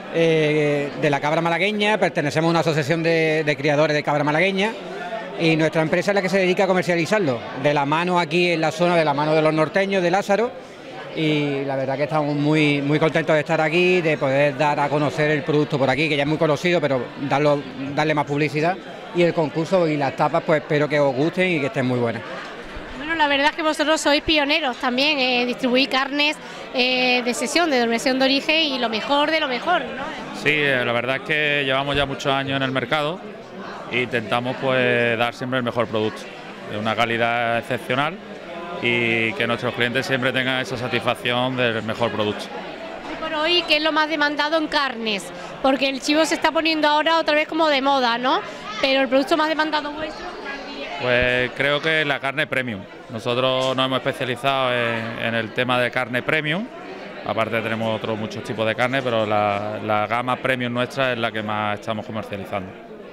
eh, de la cabra malagueña. Pertenecemos a una asociación de, de criadores de cabra malagueña y nuestra empresa es la que se dedica a comercializarlo. De la mano aquí en la zona, de la mano de los norteños, de Lázaro. Y la verdad que estamos muy, muy contentos de estar aquí, de poder dar a conocer el producto por aquí, que ya es muy conocido, pero darlo, darle más publicidad. Y el concurso y las tapas, pues espero que os gusten y que estén muy buenas. Bueno, la verdad es que vosotros sois pioneros también, eh, distribuís carnes eh, de sesión, de denominación de origen y lo mejor de lo mejor, ¿no? Sí, eh, la verdad es que llevamos ya muchos años en el mercado e intentamos pues dar siempre el mejor producto, de una calidad excepcional y que nuestros clientes siempre tengan esa satisfacción del mejor producto. Hoy por hoy, ¿qué es lo más demandado en carnes? Porque el chivo se está poniendo ahora otra vez como de moda, ¿no? Pero el producto más demandado vuestro... Pues creo que la carne premium. Nosotros nos hemos especializado en, en el tema de carne premium. Aparte tenemos otros muchos tipos de carne, pero la, la gama premium nuestra es la que más estamos comercializando.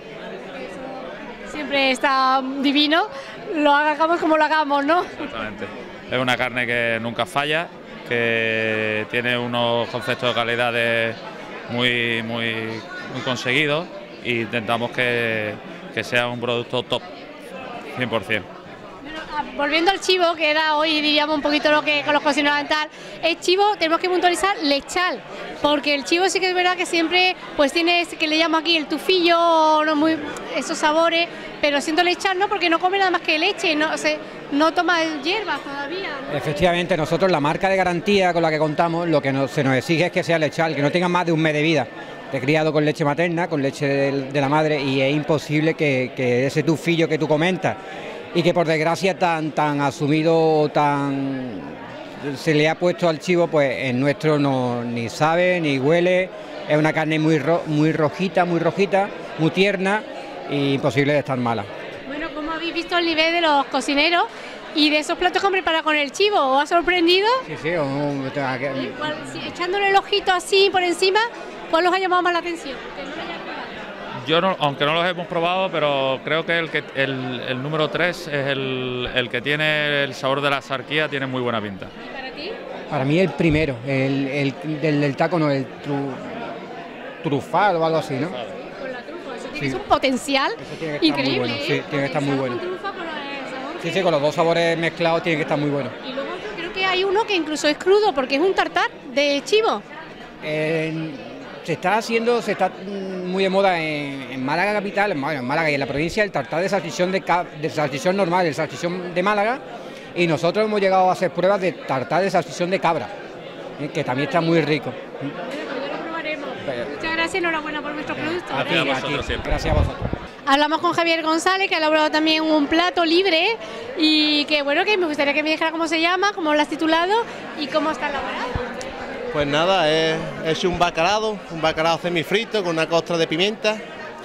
Siempre está divino, lo hagamos como lo hagamos, ¿no? Exactamente. Es una carne que nunca falla, que tiene unos conceptos de calidad de muy, muy, muy conseguidos e intentamos que, que sea un producto top, cien por cien. Volviendo al chivo, que era hoy diríamos un poquito lo que con los cocineros tal, el chivo tenemos que puntualizar lechal, porque el chivo sí que es verdad que siempre pues tiene ese que le llamo aquí el tufillo, no muy esos sabores, pero siendo lechal no, porque no come nada más que leche, no, o sea, no toma hierbas todavía, ¿no? Efectivamente, nosotros la marca de garantía con la que contamos, lo que nos, se nos exige es que sea lechal, que no tenga más de un mes de vida. He criado con leche materna, con leche de, de la madre, y es imposible que, que ese tufillo que tú comentas y que por desgracia tan, tan asumido, tan se le ha puesto al chivo, pues en nuestro no ni sabe ni huele. Es una carne muy ro, muy rojita, muy rojita, muy tierna e imposible de estar mala. Bueno, ¿cómo habéis visto el nivel de los cocineros y de esos platos que han preparado con el chivo? ¿Os ha sorprendido? Sí, sí, o, o, ¿Y cuál, si, echándole el ojito así por encima, ¿cuál os ha llamado más la atención? Yo, no, aunque no los hemos probado, pero creo que el, que, el, el número tres es el, el que tiene el sabor de la sarquía, tiene muy buena pinta. ¿Y para ti? Para mí el primero, el, el del, del taco, no, el tru, trufal o algo así, ¿no? Con la trufa, eso tiene Sí. un potencial Tiene que estar increíble. muy bueno, ¿eh? sí, tiene que estar muy bueno. Con trufa, con el sabor Sí, que- sí, con los dos sabores mezclados tiene que estar muy bueno. Y luego hay uno que incluso es crudo porque es un tartar de chivo. Eh, se está haciendo, se está muy de moda en, en Málaga capital, en Málaga, en Málaga y en la provincia, el tartar de salchichón, de, de salchichón normal, el salchichón de Málaga, y nosotros hemos llegado a hacer pruebas de tartar de salchichón de cabra, eh, que también está muy rico. Muchas gracias, enhorabuena por nuestros productos. A ti, a ti. Gracias a vosotros. Hablamos con Javier González, que ha elaborado también un plato libre y que bueno, que me gustaría que me dijera cómo se llama, cómo lo has titulado y cómo está elaborado. Pues nada, he hecho un bacalao, un bacalao semifrito con una costra de pimienta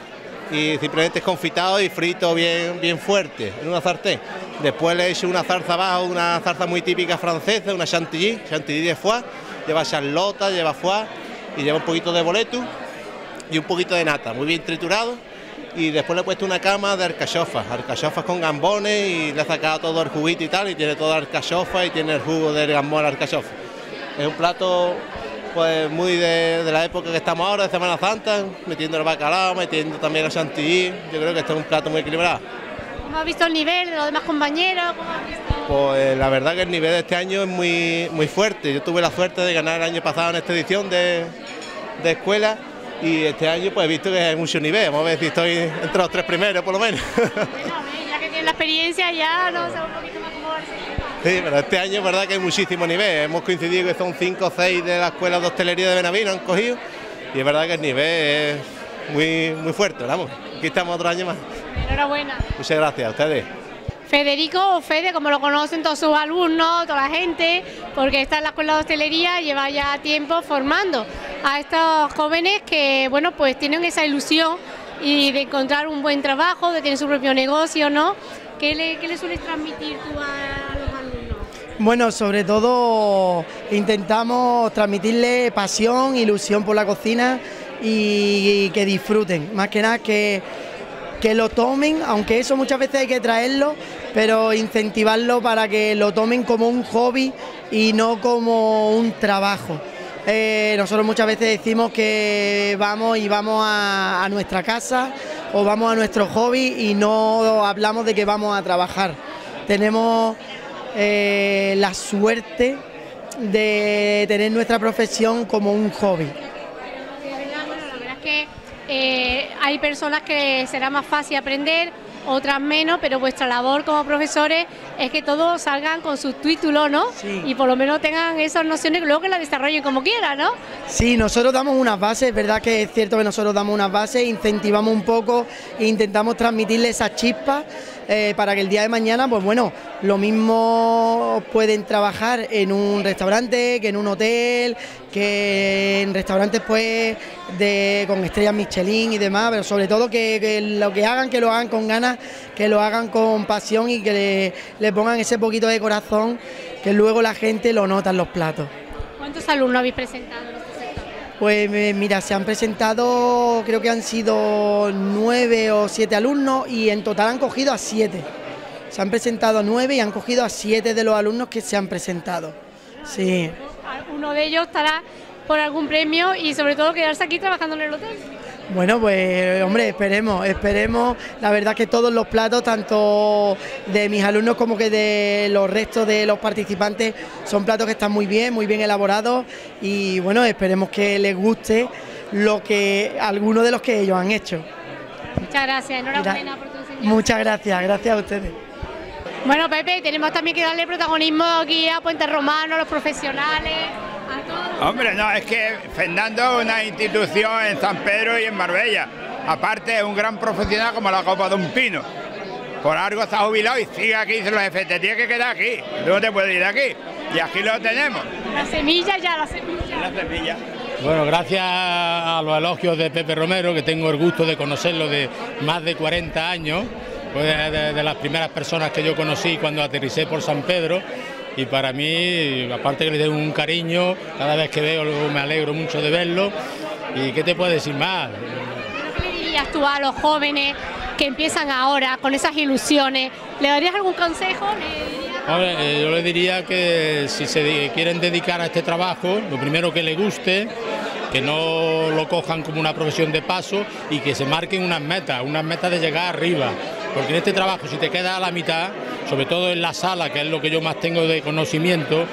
y simplemente es confitado y frito bien, bien fuerte en una sartén. Después le he hecho una zarza abajo, una zarza muy típica francesa, una chantilly, chantilly de foie, lleva charlota, lleva foie y lleva un poquito de boletus y un poquito de nata, muy bien triturado. Y después le he puesto una cama de alcachofas, alcachofas con gambones y le he sacado todo el juguito y tal, y tiene toda alcachofa y tiene el jugo del gambón alcachofa. Es un plato pues muy de, de la época que estamos ahora, de Semana Santa, metiendo el bacalao, metiendo también el chantilly. Yo creo que este es un plato muy equilibrado. ¿Cómo has visto el nivel de los demás compañeros? ¿Cómo has visto? Pues la verdad que el nivel de este año es muy, muy fuerte. Yo tuve la suerte de ganar el año pasado en esta edición de, de escuela. Y este año pues he visto que hay mucho nivel, vamos a ver si estoy entre los tres primeros por lo menos. Ya que tienes la experiencia ya, no sé un poquito más cómo va a ser. Sí, pero este año es verdad que hay muchísimo nivel, hemos coincidido que son cinco o seis de la Escuela de Hostelería de Benavís, han cogido, y es verdad que el nivel es muy, muy fuerte, vamos, aquí estamos otro año más. Enhorabuena. Muchas gracias a ustedes. Federico, o Fede, como lo conocen todos sus alumnos, toda la gente, porque está en la Escuela de Hostelería, lleva ya tiempo formando a estos jóvenes que, bueno, pues tienen esa ilusión y de encontrar un buen trabajo, de tener su propio negocio, ¿no? ¿Qué le, qué le sueles transmitir tú a los alumnos? Bueno, sobre todo intentamos transmitirle pasión, ilusión por la cocina y, y que disfruten, más que nada que, que lo tomen, aunque eso muchas veces hay que traerlo, pero incentivarlo para que lo tomen como un hobby y no como un trabajo. Eh, nosotros muchas veces decimos que vamos y vamos a, a nuestra casa o vamos a nuestro hobby y no hablamos de que vamos a trabajar. Tenemos eh, la suerte de tener nuestra profesión como un hobby. Bueno, la verdad es que eh, hay personas que será más fácil aprender, otras menos, pero vuestra labor como profesores es que todos salgan con sus títulos, ¿no? Sí. Y por lo menos tengan esas nociones y luego que las desarrollen como quieran, ¿no? Sí, nosotros damos unas bases, es verdad que es cierto que nosotros damos unas bases, incentivamos un poco e intentamos transmitirle esas chispas eh, para que el día de mañana, pues bueno, lo mismo pueden trabajar en un restaurante, que en un hotel, que en restaurantes pues de, con estrellas Michelin y demás, pero sobre todo que, que lo que hagan, que lo hagan con ganas, que lo hagan con pasión y que le, le pongan ese poquito de corazón, que luego la gente lo nota en los platos. ¿Cuántos alumnos habéis presentado en este sector? Pues mira, se han presentado, creo que han sido nueve o siete alumnos y en total han cogido a siete. Se han presentado nueve y han cogido a siete de los alumnos que se han presentado. Sí. Uno de ellos estará por algún premio y sobre todo quedarse aquí trabajando en el hotel. Bueno, pues hombre, esperemos, esperemos. La verdad que todos los platos, tanto de mis alumnos como que de los restos de los participantes, son platos que están muy bien, muy bien elaborados y bueno, esperemos que les guste lo que algunos de los que ellos han hecho. Muchas gracias, enhorabuena por tu enseñanza. Muchas gracias, gracias a ustedes. Bueno, Pepe, tenemos también que darle protagonismo aquí a Puente Romano, a los profesionales, a todos. Hombre, no, es que Fernando es una institución en San Pedro y en Marbella. Aparte es un gran profesional como la copa de un pino. Por algo está jubilado y sigue aquí, dice los jefes, te tienes que quedar aquí, tú no te puedes ir de aquí. Y aquí lo tenemos. La semilla ya, la semilla. La semilla. Bueno, gracias a los elogios de Pepe Romero, que tengo el gusto de conocerlo de más de cuarenta años, pues de, de las primeras personas que yo conocí cuando aterricé por San Pedro, y para mí, aparte que le tengo un cariño, cada vez que veo me alegro mucho de verlo, y ¿qué te puedo decir más? ¿Qué le dirías tú a los jóvenes que empiezan ahora con esas ilusiones? ¿Le darías algún consejo? Hombre, eh, yo le diría que si se quieren dedicar a este trabajo, lo primero que les guste, que no lo cojan como una profesión de paso y que se marquen unas metas, unas metas de llegar arriba. Porque en este trabajo, si te quedas a la mitad, sobre todo en la sala, que es lo que yo más tengo de conocimiento,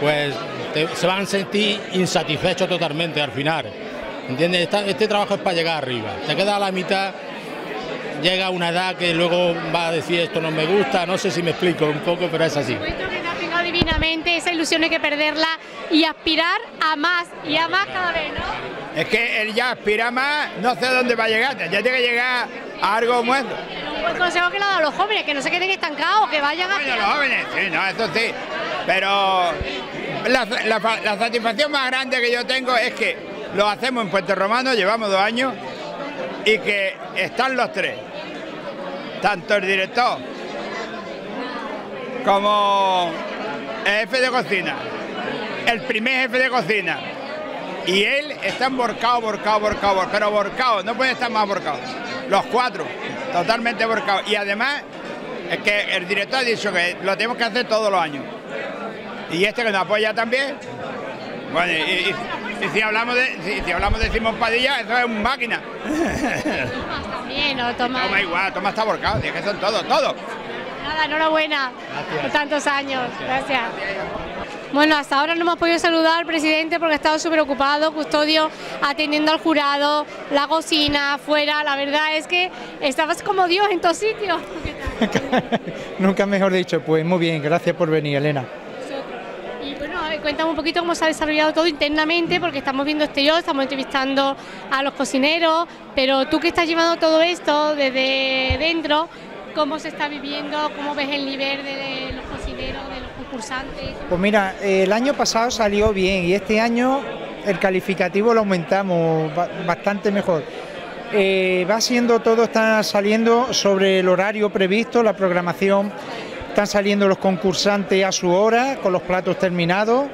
pues te, se van a sentir insatisfechos totalmente al final. ¿Entiendes? Esta, este trabajo es para llegar arriba. Te queda a la mitad, llega a una edad que luego va a decir esto no me gusta, no sé si me explico un poco, pero es así. Divinamente, esa ilusión hay que perderla y aspirar a más y a más cada vez, ¿no? Es que él ya aspira más, no sé dónde va a llegar, ya tiene que llegar a algo bueno. Un buen consejo que le ha dado a los jóvenes, que no se queden estancados, que vayan a... Bueno, los jóvenes, sí, no, eso sí, pero la, la, la satisfacción más grande que yo tengo es que lo hacemos en Puente Romano, llevamos dos años, y que están los tres, tanto el director como el jefe de cocina, el primer jefe de cocina, y él están borcados, borcados, borcados, pero borcados, no puede estar más borcados. Los cuatro, totalmente borcados. Y además, es que el director ha dicho que lo tenemos que hacer todos los años. Y este que nos apoya también. Bueno, y, y, y si hablamos de si, si hablamos de Simón Padilla, eso es una máquina. También, ¿no? Tomás. Toma igual, Tomás está borcado, es que son todos, todos. Nada, enhorabuena por tantos años. Gracias. Bueno, hasta ahora no hemos podido saludar al presidente porque ha estado súper ocupado, Custodio, atendiendo al jurado, la cocina, afuera. La verdad es que estabas como Dios en todos sitios. Nunca mejor dicho. Pues muy bien, gracias por venir, Elena. Y bueno, cuéntame un poquito cómo se ha desarrollado todo internamente, porque estamos viendo exterior, estamos entrevistando a los cocineros, pero tú que estás llevando todo esto desde dentro, ¿cómo se está viviendo? ¿Cómo ves el nivel de los cocineros, de los concursantes? Pues mira, el año pasado salió bien y este año el calificativo lo aumentamos bastante mejor. Eh, va siendo todo, está saliendo sobre el horario previsto, la programación, están saliendo los concursantes a su hora, con los platos terminados,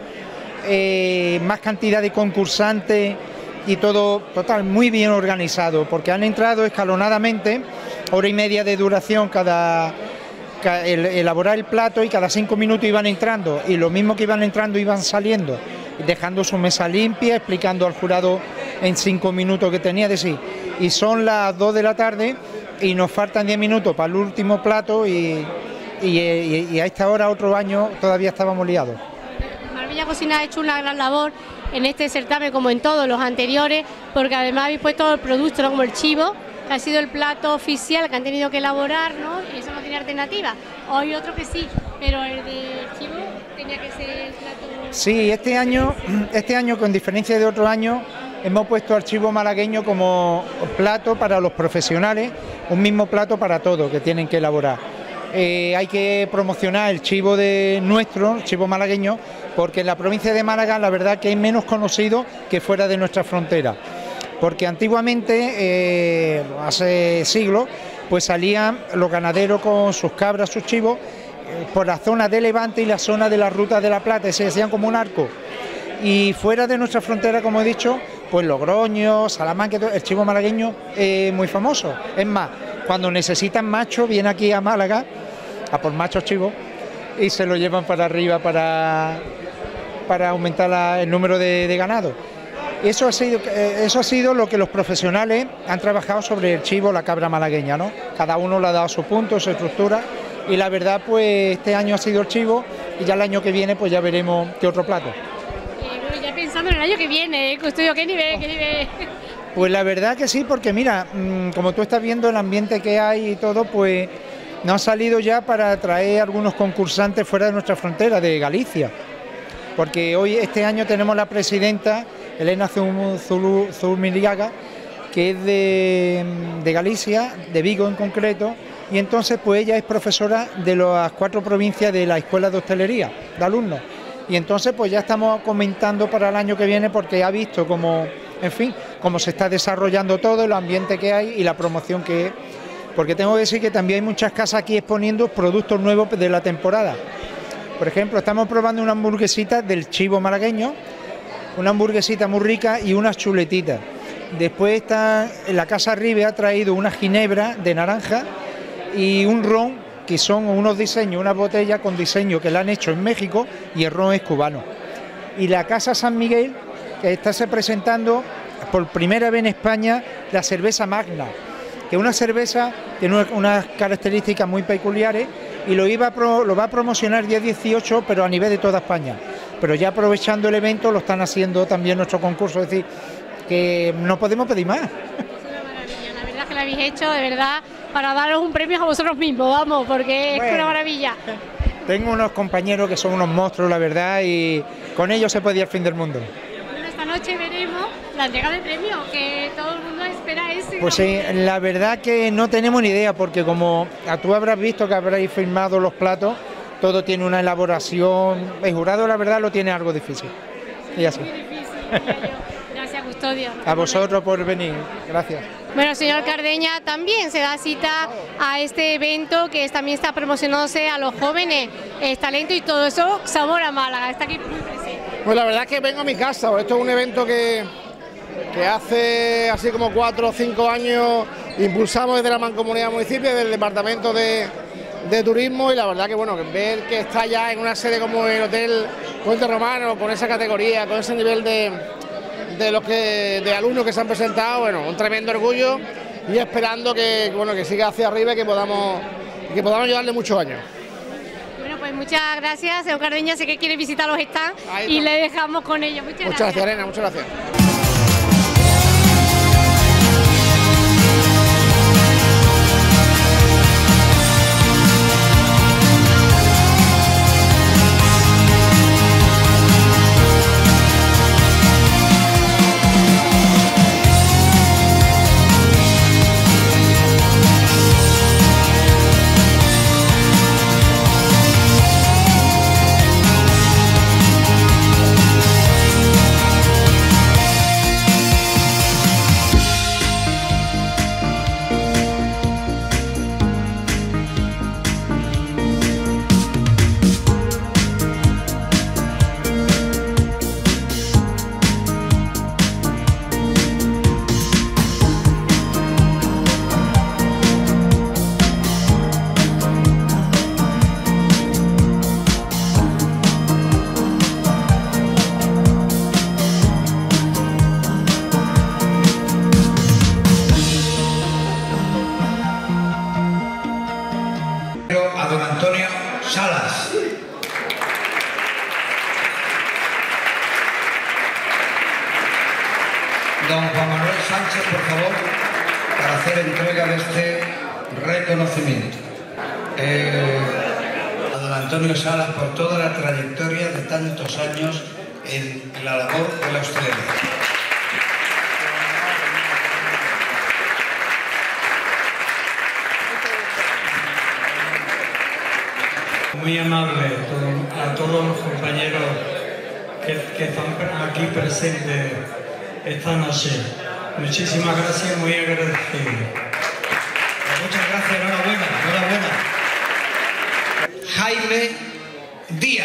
eh, más cantidad de concursantes y todo total muy bien organizado, porque han entrado escalonadamente, hora y media de duración cada, cada el, elaborar el plato, y cada cinco minutos iban entrando, y lo mismo que iban entrando iban saliendo, dejando su mesa limpia, explicando al jurado en cinco minutos que tenía de sí. Y son las dos de la tarde y nos faltan diez minutos para el último plato, y, y, y, y a esta hora otro año todavía estábamos liados. Marbella Cocina ha hecho una gran labor en este certamen, como en todos los anteriores, porque además habéis puesto el producto, ¿no? Como el chivo, que ha sido el plato oficial que han tenido que elaborar, ¿no? Y eso no tiene alternativa. Hoy otro que sí, pero el de chivo tenía que ser el plato... Sí, este año, este año con diferencia de otro año, hemos puesto al chivo malagueño como plato para los profesionales, un mismo plato para todos que tienen que elaborar. Eh, hay que promocionar el chivo de nuestro, el chivo malagueño, porque en la provincia de Málaga la verdad que es menos conocido que fuera de nuestra frontera, porque antiguamente, eh, hace siglos, pues salían los ganaderos con sus cabras, sus chivos, eh, por la zona de Levante y la zona de la Ruta de la Plata, y se hacían como un arco. Y fuera de nuestra frontera, como he dicho, pues Logroño, Salamanca, el chivo malagueño es muy famoso. Es más, cuando necesitan macho, vienen aquí a Málaga, a por machos chivos, y se lo llevan para arriba para, para aumentar la, el número de, de ganado. Eso ha, sido, eso ha sido lo que los profesionales han trabajado sobre el chivo, la cabra malagueña, ¿no? Cada uno le ha dado su punto, su estructura, y la verdad, pues este año ha sido el chivo, y ya el año que viene, pues ya veremos qué otro plato. Eh, bueno, ya pensando en el año que viene, ¿eh? Custodio, ¿qué nivel, qué nivel? Pues la verdad que sí, porque mira, como tú estás viendo el ambiente que hay y todo, pues nos ha salido ya para traer algunos concursantes fuera de nuestra frontera, de Galicia, porque hoy, este año, tenemos la presidenta Elena Zumiriaga, que es de, de Galicia, de Vigo en concreto, y entonces pues ella es profesora de las cuatro provincias de la Escuela de Hostelería, de alumnos, y entonces pues ya estamos comentando para el año que viene, porque ha visto cómo, en fin, cómo se está desarrollando todo, el ambiente que hay y la promoción que es, porque tengo que decir que también hay muchas casas aquí exponiendo productos nuevos de la temporada. Por ejemplo, estamos probando una hamburguesita del chivo malagueño, una hamburguesita muy rica y unas chuletitas. Después está, en la Casa Ribe ha traído una ginebra de naranja y un ron, que son unos diseños, una botella con diseño que la han hecho en México, y el ron es cubano. Y la Casa San Miguel, que está se presentando por primera vez en España la cerveza Magna, que es una cerveza que tiene unas características muy peculiares, y lo, iba a pro, lo va a promocionar día dieciocho, pero a nivel de toda España. pero ya aprovechando el evento lo están haciendo también nuestro concurso, es decir, que no podemos pedir más. La verdad que lo habéis hecho, de verdad, para daros un premio a vosotros mismos, vamos, porque Bueno. es una maravilla. Tengo unos compañeros que son unos monstruos, la verdad, y con ellos se podía el fin del mundo. Bueno, esta noche veremos la entrega de premios, que todo el mundo espera ese. Pues sí, la verdad que no tenemos ni idea, porque como tú habrás visto que habréis firmado los platos, todo tiene una elaboración, el jurado la verdad lo tiene algo difícil. Y así. Gracias, Custodio. A vosotros por venir, gracias. Bueno, señor Cardeña, también se da cita a este evento que también está promocionándose a los jóvenes, el talento y todo eso, Sabor a Málaga, está aquí muy presente. Pues la verdad es que vengo a mi casa, esto es un evento que, que hace así como cuatro o cinco años impulsamos desde la Mancomunidad Municipio, desde el Departamento de, de Turismo, y la verdad que bueno, que ver que está ya en una sede como el Hotel Puente Romano, con esa categoría, con ese nivel de, de los que de alumnos que se han presentado, bueno, un tremendo orgullo, y esperando que bueno que siga hacia arriba y que podamos que podamos llevarle muchos años. Bueno, pues muchas gracias, señor Cardeña, sé que quiere visitar los stands y le dejamos con ellos. Muchas, Muchas gracias. gracias, Elena, muchas gracias. A don Antonio Salas. Don Juan Manuel Sánchez, por favor, para hacer entrega de este reconocimiento. Eh, a don Antonio Salas por toda la trayectoria de tantos años en la labor de la hostelería. Muy amable a todos los compañeros que, que están aquí presentes esta noche. Muchísimas gracias, muy agradecido. Muchas gracias, enhorabuena, enhorabuena. Jaime Díaz.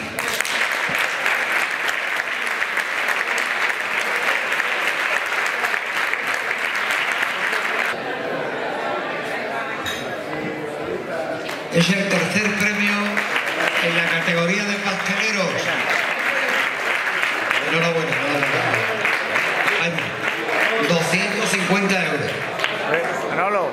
Es el tercer premio en la categoría de pasteleros. Enhorabuena, enhorabuena. Jaime, doscientos cincuenta euros. Manolo.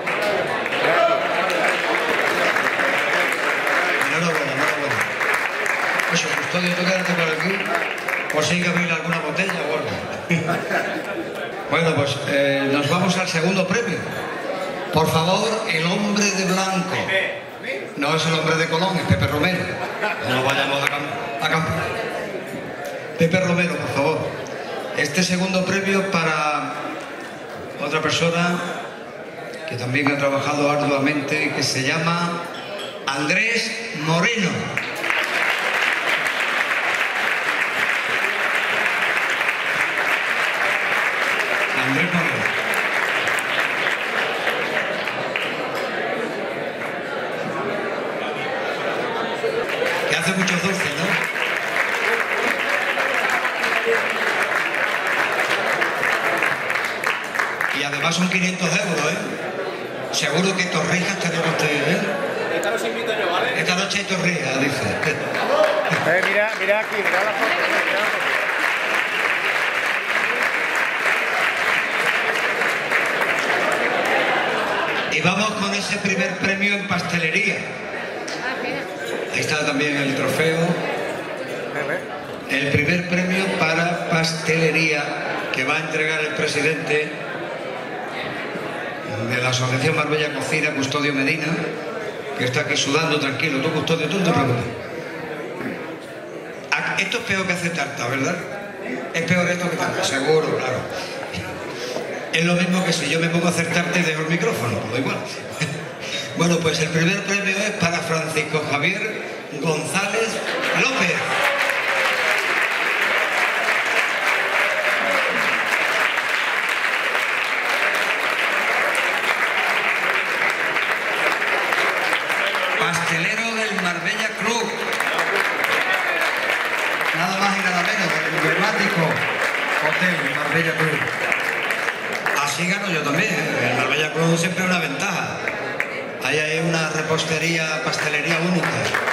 Enhorabuena, enhorabuena. Eso, Custodio, tú quédate por aquí, por si hay que abrir alguna botella o algo. Bueno, pues eh, nos vamos al segundo premio. Por favor, el hombre de blanco. No es el hombre de Colón, es Pepe Romero. No vayamos a campo. A campo. Pepe Romero, por favor. Este segundo premio para otra persona que también ha trabajado arduamente, que se llama Andrés Moreno. Andrés Moreno. Que hace muchos dulces, ¿no? Y además son quinientos euros, ¿eh? Seguro que torrijas tenemos ustedes, ¿eh? Esta noche invito yo, ¿vale? Esta noche hay torrijas, dice. Eh, mira, mira aquí, mira la foto. Mira la foto. Y vamos con ese primer premio en pastelería. Ahí está también el trofeo. el primer premio para pastelería que va a entregar el presidente de la Asociación Marbella Cocina, Custodio Medina, que está aquí sudando tranquilo. Tú, Custodio, tú no te preocupes. Esto es peor que hacer tarta, ¿verdad? Es peor esto que tarta, seguro, claro. Es lo mismo que si yo me pongo a hacer tarta y dejo el micrófono, pues igual. Bueno, pues el primer premio es para Francisco Javier González López. Pastelero del Marbella Club. Nada más y nada menos, el emblemático hotel Marbella Club. Así gano yo también, ¿eh? El Marbella Club siempre es una ventaja. Ahí hay una repostería, pastelería única.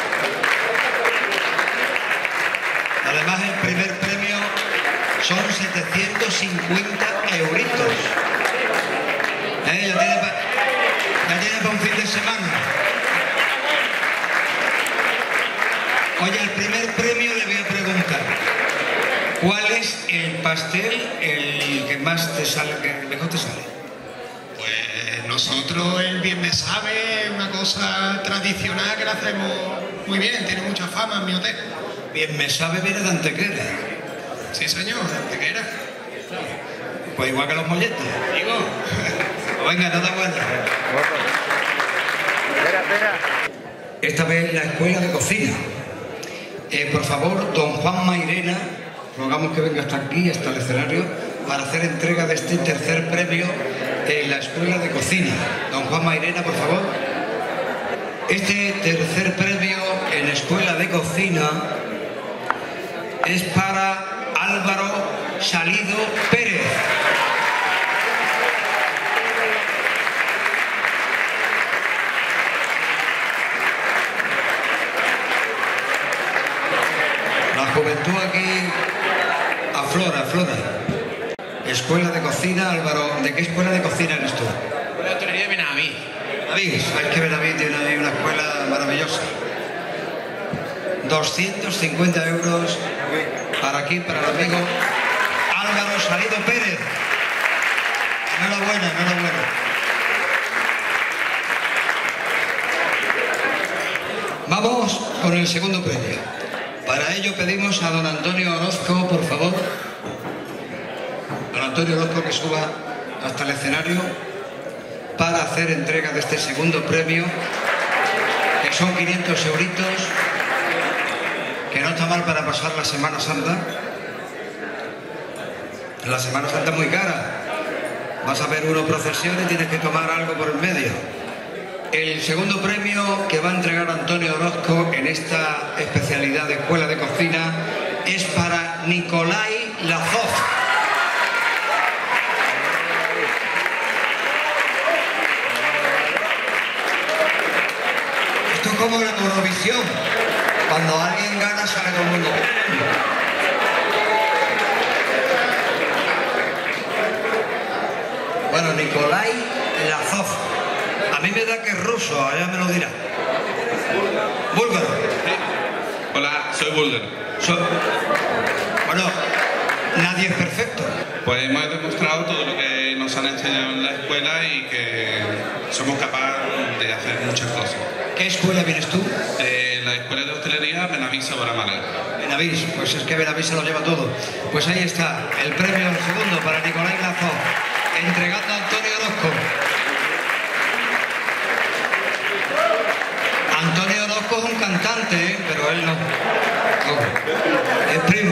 Además, el primer premio son setecientos cincuenta euritos. ¿Eh? Ya tiene para pa un fin de semana. Oye, el primer premio le voy a preguntar, ¿cuál es el pastel el que más te sale, que mejor te sale? Pues nosotros el Bien Me Sabe es una cosa tradicional que la hacemos muy bien, tiene mucha fama en mi hotel. Bien Me Sabe viene de Antequera. Sí, señor, de Antequera. Pues igual que los molletes, digo. Venga, enhorabuena. Espera, espera. Esta vez la Escuela de Cocina. Eh, por favor, don Juan Mairena, rogamos que venga hasta aquí, hasta el escenario, para hacer entrega de este tercer premio en la Escuela de Cocina. Don Juan Mairena, por favor. Este tercer premio en la Escuela de Cocina es para Álvaro Salido Pérez. La juventud aquí aflora, aflora. Escuela de Cocina, Álvaro. ¿De qué escuela de cocina eres tú? La hostelería de Benaví. Benaví, sabes que Benaví tiene ahí una escuela maravillosa. doscientos cincuenta euros para aquí, para el amigo Álvaro Salido Pérez. Enhorabuena, enhorabuena. Vamos con el segundo premio. Para ello pedimos a don Antonio Orozco, por favor. Don Antonio Orozco, que suba hasta el escenario para hacer entrega de este segundo premio, que son quinientos euritos, que no está mal para pasar la Semana Santa. La Semana Santa es muy cara. Vas a ver una procesión y tienes que tomar algo por el medio. El segundo premio que va a entregar Antonio Orozco en esta especialidad de Escuela de Cocina es para Nicolai Lazoz. Esto es como en la Eurovisión. Cuando alguien gana sale todo el mundo. Bueno, Nicolai Lazoz. A mí me da que es ruso, ya me lo dirá. Búlgaro. Sí. Hola, soy búlgaro. So... Bueno, nadie es perfecto. Pues hemos demostrado todo lo que nos han enseñado en la escuela y que somos capaces de hacer muchas cosas. ¿Qué escuela vienes tú? Eh, la escuela de hostelería Benavís Sabor a Málaga. Benavís, pues es que Benavís se lo lleva todo. Pues ahí está, el premio segundo para Nicolai Lazoz, entregando a Antonio Orozco. Antonio Orozco es un cantante, ¿eh? Pero él no. no. Es primo.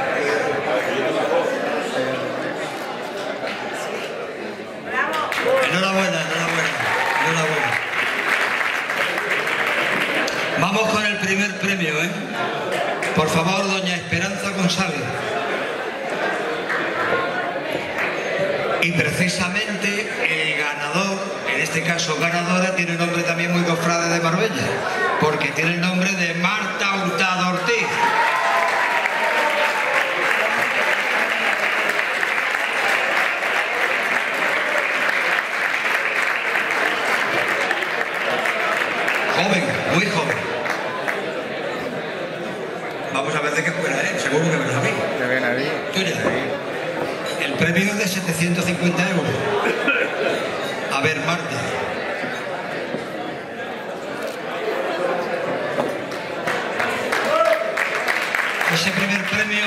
Enhorabuena, enhorabuena, enhorabuena. Vamos con el primer premio, ¿eh? Por favor, doña Esperanza González. Y precisamente el ganador, en este caso ganadora, tiene nombre también muy cofrade de Marbella, porque tiene el nombre de Marta Hurtado Ortiz. Joven, muy joven. Vamos a ver de qué escuela es, seguro que me lo sabéis. Tuya. El premio es de setecientos cincuenta euros. A ver, Marta. Ese primer premio,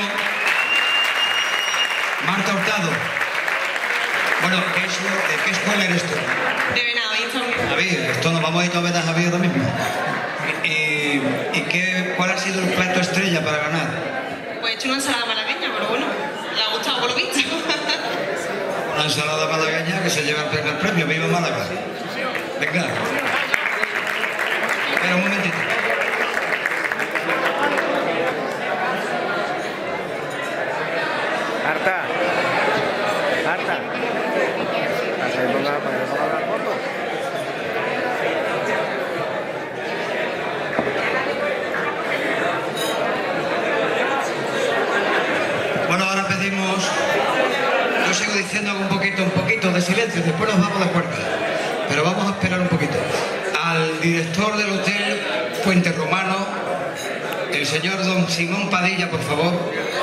Marta Hurtado. Bueno, ¿qué, es, ¿qué escuela eres tú? De Benavides. Javier, esto nos vamos a ir a ver a Javier ahora mismo. ¿Y, y qué, cuál ha sido el plato estrella para ganar? Pues he hecho una ensalada malagueña, pero bueno, le ha gustado por lo visto. Una ensalada malagueña que se lleva el primer premio. ¡Viva Málaga! Venga. Espera un momentito. Marta. Marta. Hacemos la para la foto. Bueno, ahora pedimos, yo sigo diciendo un poquito, un poquito de silencio, después nos vamos de acuerdo, pero vamos a esperar un poquito. Al director del Hotel Puente Romano, el señor don Simón Padilla, por favor.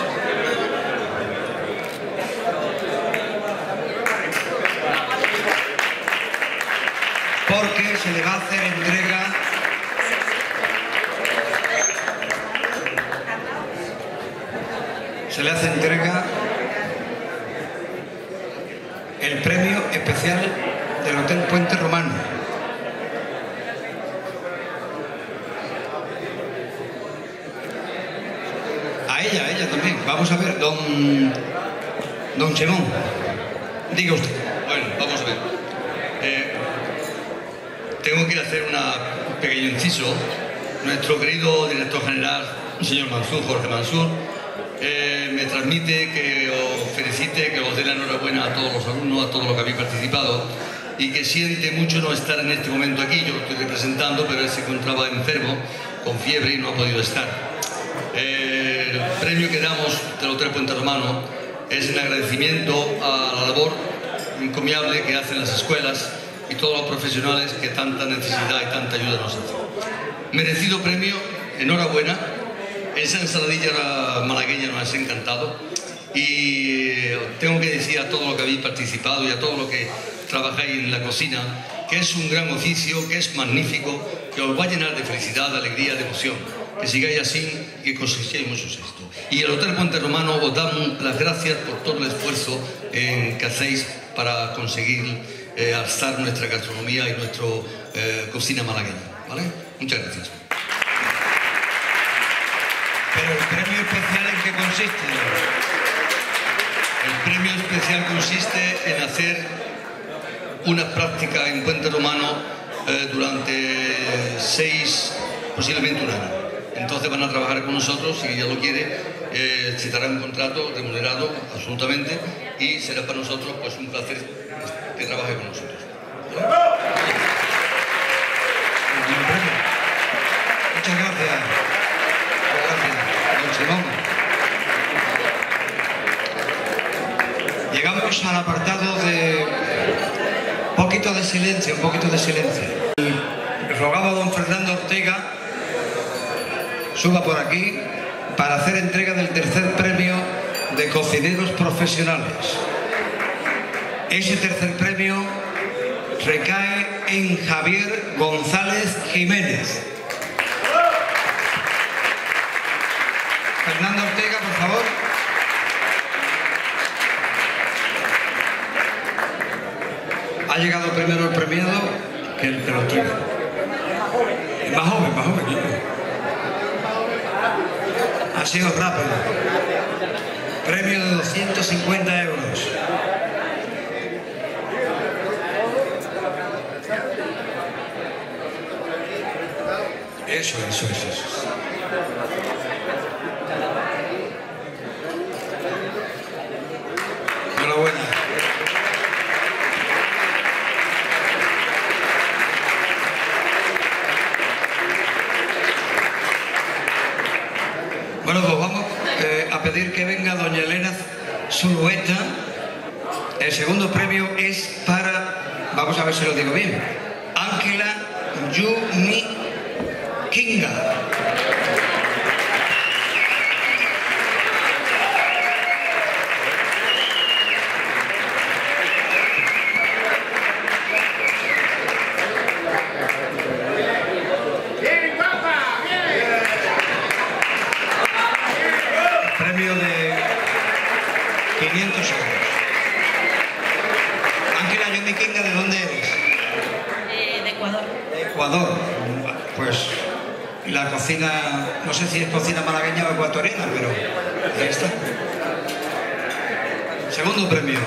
Porque se le va a hacer entrega se le hace entrega el premio especial del Hotel Puente Romano. A ella, a ella también. Vamos a ver, don don Simón, diga usted. Bueno, vamos a ver. Eh, tengo que hacer una, un pequeño inciso. Nuestro querido director general, el señor Mansur, Jorge Mansur, eh, me transmite que os felicite, que os dé la enhorabuena a todos los alumnos, a todos los que habéis participado, y que siente mucho no estar en este momento aquí. Yo lo estoy representando, pero él se encontraba enfermo, con fiebre, y no ha podido estar. Eh, el premio que damos del Hotel Puente Romano es en agradecimiento a la labor encomiable que hacen las escuelas y todos los profesionales que tanta necesidad y tanta ayuda nos hacen. Merecido premio, enhorabuena. Esa ensaladilla malagueña nos ha encantado, y tengo que decir a todos los que habéis participado y a todos los que trabajáis en la cocina que es un gran oficio, que es magnífico, que os va a llenar de felicidad, de alegría, de emoción. Que sigáis así y que cosechéis mucho éxito. Y el Hotel Puente Romano os da las gracias por todo el esfuerzo eh, que hacéis para conseguir eh, alzar nuestra gastronomía y nuestra eh, cocina malagueña. ¿Vale? Muchas gracias. Pero el premio especial, ¿en qué consiste? El premio especial consiste en hacer unas prácticas en Puente Romano eh, durante seis, posiblemente un año. Entonces van a trabajar con nosotros, si ella lo quiere, eh, se dará un contrato remunerado, absolutamente, y será para nosotros pues un placer que trabaje con nosotros. Muchas gracias. Gracias, don Simón. Llegamos al apartado de un poquito de silencio, un poquito de silencio. Rogaba a don Fernando Ortega suba por aquí para hacer entrega del tercer premio de cocineros profesionales. Ese tercer premio recae en Javier González Jiménez. Fernando Ortega, por favor. Ha llegado primero el premiado que el que lo entrega. Más joven, más joven. Ha sido rápido. Premio de doscientos cincuenta euros. Eso, eso, eso, eso. Enhorabuena. Bueno, pues vamos eh, a pedir que venga doña Elena Zulueta. El segundo premio es para, vamos a ver si lo digo bien, Ángela Yumi Kinga. Ecuador. Pues la cocina, no sé si es cocina malagueña o ecuatoriana, pero ahí está. Segundo premio.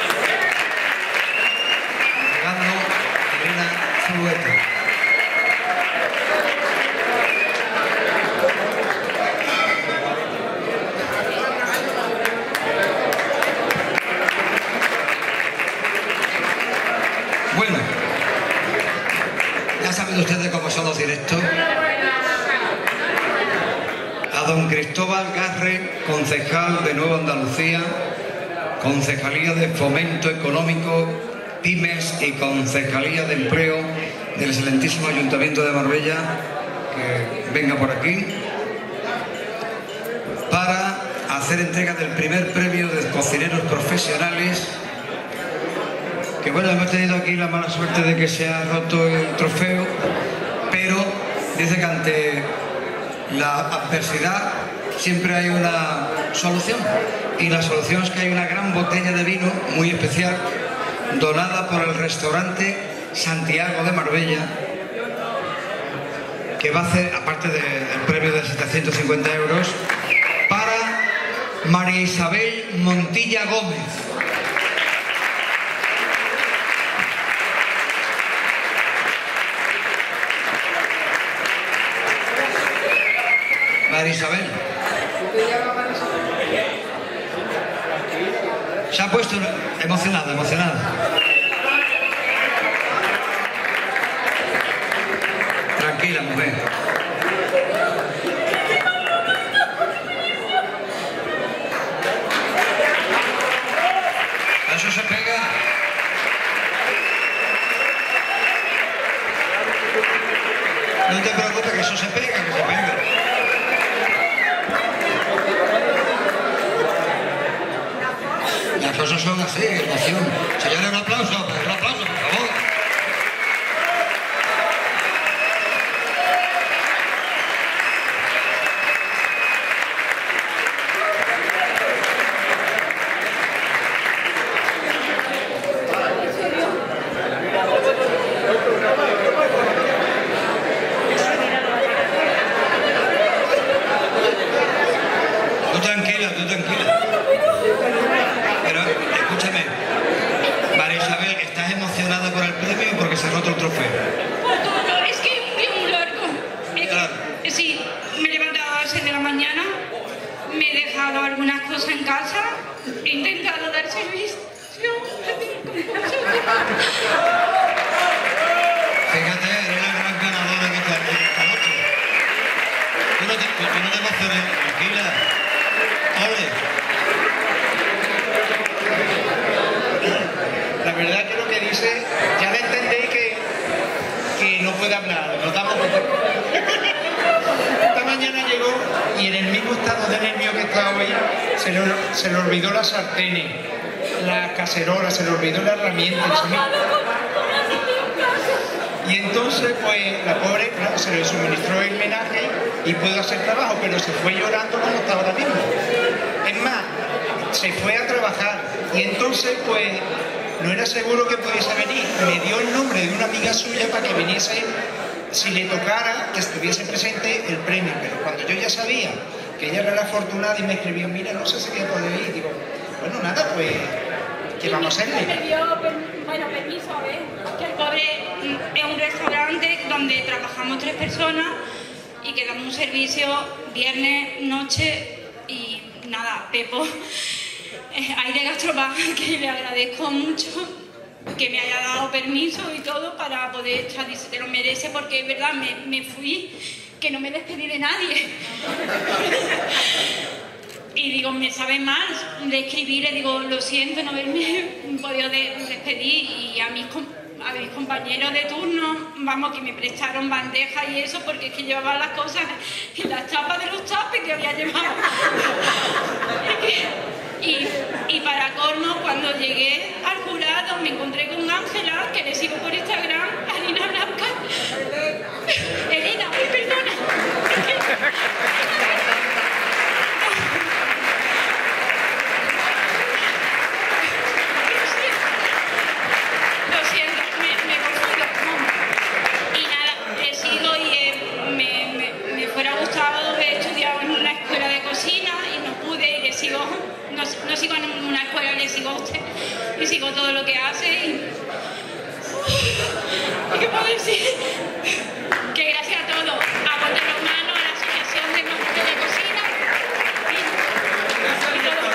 Llegando Elena Zulueta. Bueno, ya saben ustedes cómo son los directos. A don Cristóbal Garre, concejal de Nueva Andalucía, Concejalía de Fomento Económico, Pymes y Concejalía de Empleo del excelentísimo Ayuntamiento de Marbella, que venga por aquí, para hacer entrega del primer premio de cocineros profesionales. Que bueno, hemos tenido aquí la mala suerte de que se ha roto el trofeo, pero dice que ante la adversidad siempre hay una solución, y la solución es que hay una gran botella de vino muy especial donada por el restaurante Santiago de Marbella, que va a hacer, aparte de, del premio de setecientos cincuenta euros, para María Isabel Montilla Gómez. María Isabel. Se ha puesto emocionada, emocionada. Tranquila, mujer. Eso se pega. No te preocupes, que eso se pega, que se pega. Las cosas son así, emoción. Señores, un aplauso, un aplauso, por favor. Tú tranquila, tú tranquila. Pero, escúchame, María Isabel, ¿estás emocionada por el premio o porque se ha roto el trofeo? Por todo, es que es muy largo. Es Claro. que, sí, me he levantado a las seis de la mañana, me he dejado algunas cosas en casa, he intentado dar servicio. Fíjate, eres la gran ganadora que está aquí esta noche. Tú no te, tú no te emociones, tranquila. Ole. La verdad que lo que dice, ya le entendéis que, que no puede hablar, nos damos cuenta. Esta mañana llegó y en el mismo estado de nervio que estaba hoy, se le, se le olvidó la sartén, la cacerola, se le olvidó la herramienta. Y entonces, pues, la pobre, claro, se le suministró el menaje y pudo hacer trabajo, pero se fue llorando como está ahora mismo. Es más, se fue a trabajar y entonces, pues, no era seguro que pudiese venir. Me dio el nombre de una amiga suya para que viniese, si le tocara, que estuviese presente el premio. Pero cuando yo ya sabía que ella era la afortunada y me escribió, mira, no sé si voy a poder ir, digo, bueno, nada, pues, ¿qué vamos a hacerle? Me dio, bueno, permiso, a ver, que el pobre es un restaurante donde trabajamos tres personas y que damos un servicio viernes, noche y nada, Pepo. Hay de Gastrobar, que le agradezco mucho que me haya dado permiso y todo para poder echar, dice, te lo merece, porque es verdad, me, me fui, que no me despedí de nadie. Y digo, me sabe mal de escribir, le digo, lo siento no haberme podido de, despedir, y a mis, a mis compañeros de turno, vamos, que me prestaron bandejas y eso, porque es que llevaba las cosas en las chapas de los tapes que había llevado. Y, y para colmo, cuando llegué al jurado me encontré con Ángela, que le sigo por Instagram, Harina Blanca. Elena, uy, perdona. Lo siento, me, me confundo. Y nada. todo lo que hace y... ¿Qué puedo decir? Que gracias a todo, a Bote Romano, a la Asociación de Maestros de Cocina y, y todo.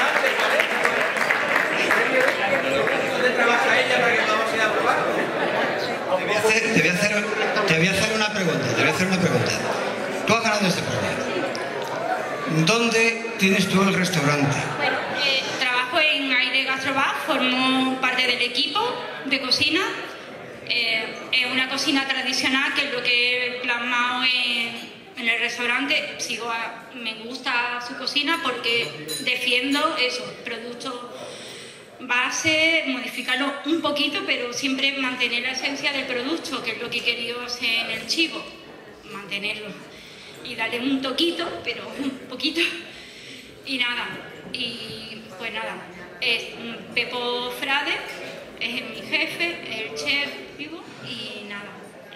¿Dónde trabaja ella para que podamos ir a probar? Te voy a hacer, te voy a hacer, te voy a hacer una pregunta, te voy a hacer una pregunta. Tú has ganado este premio. ¿Dónde tienes tú el restaurante? Bueno, eh, trabajo en Aire Gastrobar, formo parte del equipo de cocina. Eh, es una cocina tradicional que es lo que he plasmado en, en el restaurante. Sigo a, me gusta su cocina porque defiendo esos productos base, modificarlo un poquito, pero siempre mantener la esencia del producto, que es lo que he querido hacer en el chivo, mantenerlo y darle un toquito, pero un poquito. Y nada, y pues nada, es Pepo Frade, es mi jefe, el chef vivo y nada.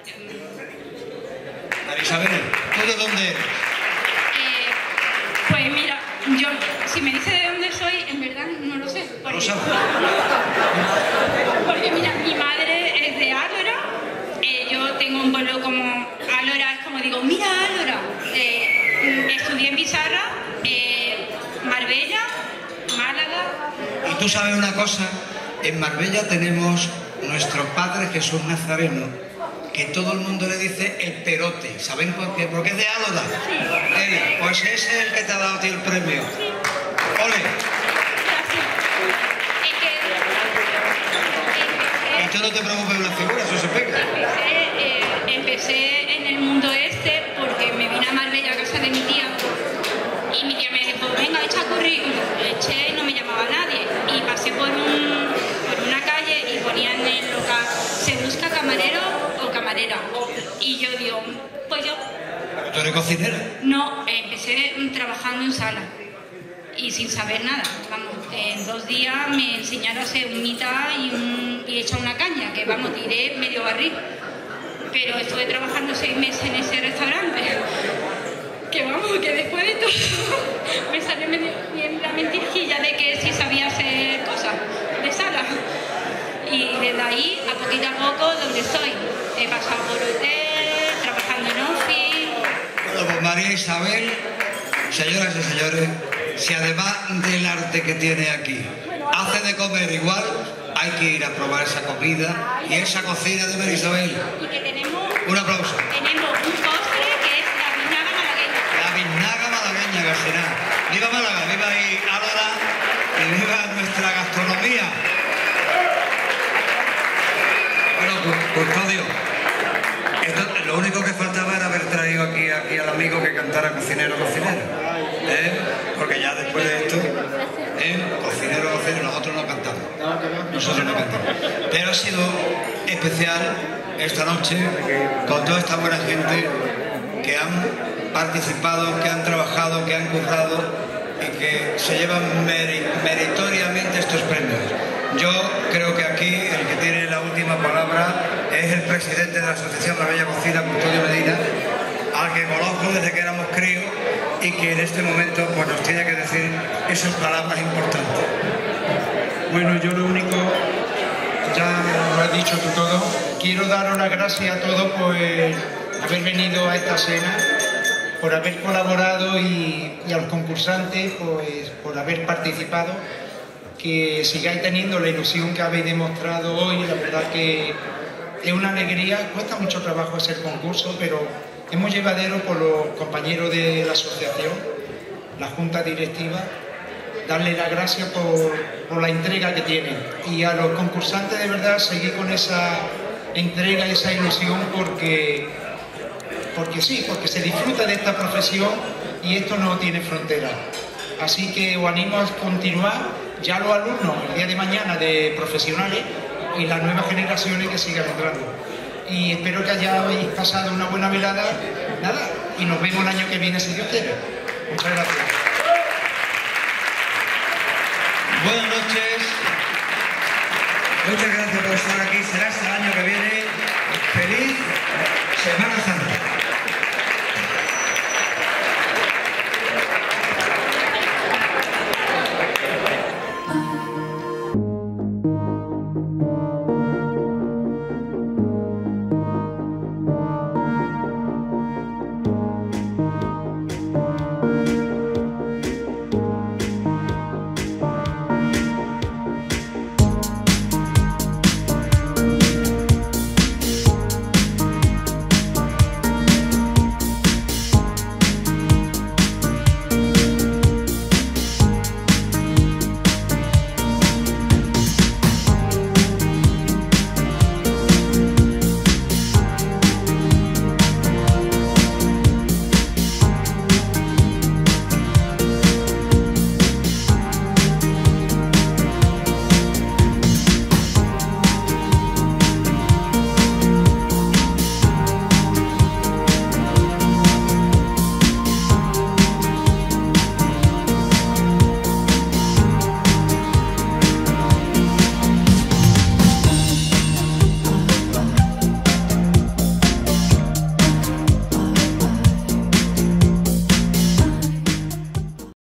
María Isabel, ¿tú de dónde eres? Eh, pues mira, yo, si me dice de dónde soy, en verdad no lo sé. Porque, ¿No sabes? Porque mira, mi madre es de Álora, eh, yo tengo un pueblo como Álora, es como digo, mira Álora, eh, estudié en Pizarra, eh, Marbella, Málaga. Y tú sabes una cosa, en Marbella tenemos nuestro Padre Jesús Nazareno, que todo el mundo le dice el Perote. ¿Saben por qué? Porque es de Álora. Él, pues ese es el que te ha dado a ti el premio. ¡Ole! Y tú no te preocupes de la figura, eso se pega. Empecé, eh, empecé en el mundo este porque me vine a Marbella a casa de mi tía y mi tía me dijo, venga, echa currículum. Eché y no me llamaba nadie. Y pasé por, un, por una calle y ponía en el local, se busca camarero o camarera. Y yo digo, pues yo... ¿Tú eres cocinera? No, empecé trabajando en sala y sin saber nada. Vamos, en dos días me enseñaron a hacer un mitad y, un, y echar una caña, que vamos, tiré medio barril. Pero estuve trabajando seis meses en ese restaurante. Que vamos, que después de todo me salió bien la mentirjilla de que sí sabía hacer cosas de sala. Y desde ahí, a poquito a poco, donde estoy. He pasado por hotel, trabajando en office. Bueno, pues María Isabel, señoras y señores, si además del arte que tiene aquí hace de comer igual, hay que ir a probar esa comida y esa cocina de María Isabel. Y que tenemos... Un aplauso. Tenemos un postre que es la biznaga malagueña. La biznaga malagueña, que será. ¡Viva Málaga! ¡Viva ahí Álora! ¡Y viva nuestra gastronomía! Bueno, custodio, esto, lo único que faltaba era haber traído aquí, aquí al amigo que cantara cocinero, cocinero. ¿Eh? Porque ya después de esto, ¿eh? cocinero, cocinero, nosotros no cantamos. Nosotros no cantamos. Pero ha sido especial esta noche con toda esta buena gente que han participado, que han trabajado, que han currado y que se llevan meritoriamente estos premios. Yo creo que aquí el que tiene la última palabra es el presidente de la Asociación La Bella Cocina, Custodio Medina, al que conozco desde que éramos críos y que en este momento pues, nos tiene que decir esas palabras importantes. Bueno, yo lo único, ya lo has dicho tú todo, quiero daros las gracias a todos por haber venido a esta cena, por haber colaborado y, y a los concursantes pues, por haber participado. Que sigáis teniendo la ilusión que habéis demostrado hoy, la verdad que es una alegría, cuesta mucho trabajo hacer concurso, pero es muy llevadero por los compañeros de la asociación, la junta directiva, darle las gracias por, por la entrega que tienen. Y a los concursantes de verdad seguir con esa entrega, esa ilusión, porque, porque sí, porque se disfruta de esta profesión y esto no tiene frontera. Así que os animo a continuar. Ya los alumnos, el día de mañana, de profesionales y las nuevas generaciones que sigan entrando. Y espero que hayáis pasado una buena velada, nada, y nos vemos el año que viene si Dios quiere. Muchas gracias. Buenas noches. Muchas gracias por estar aquí. Será hasta el año que viene. Feliz Semana Santa.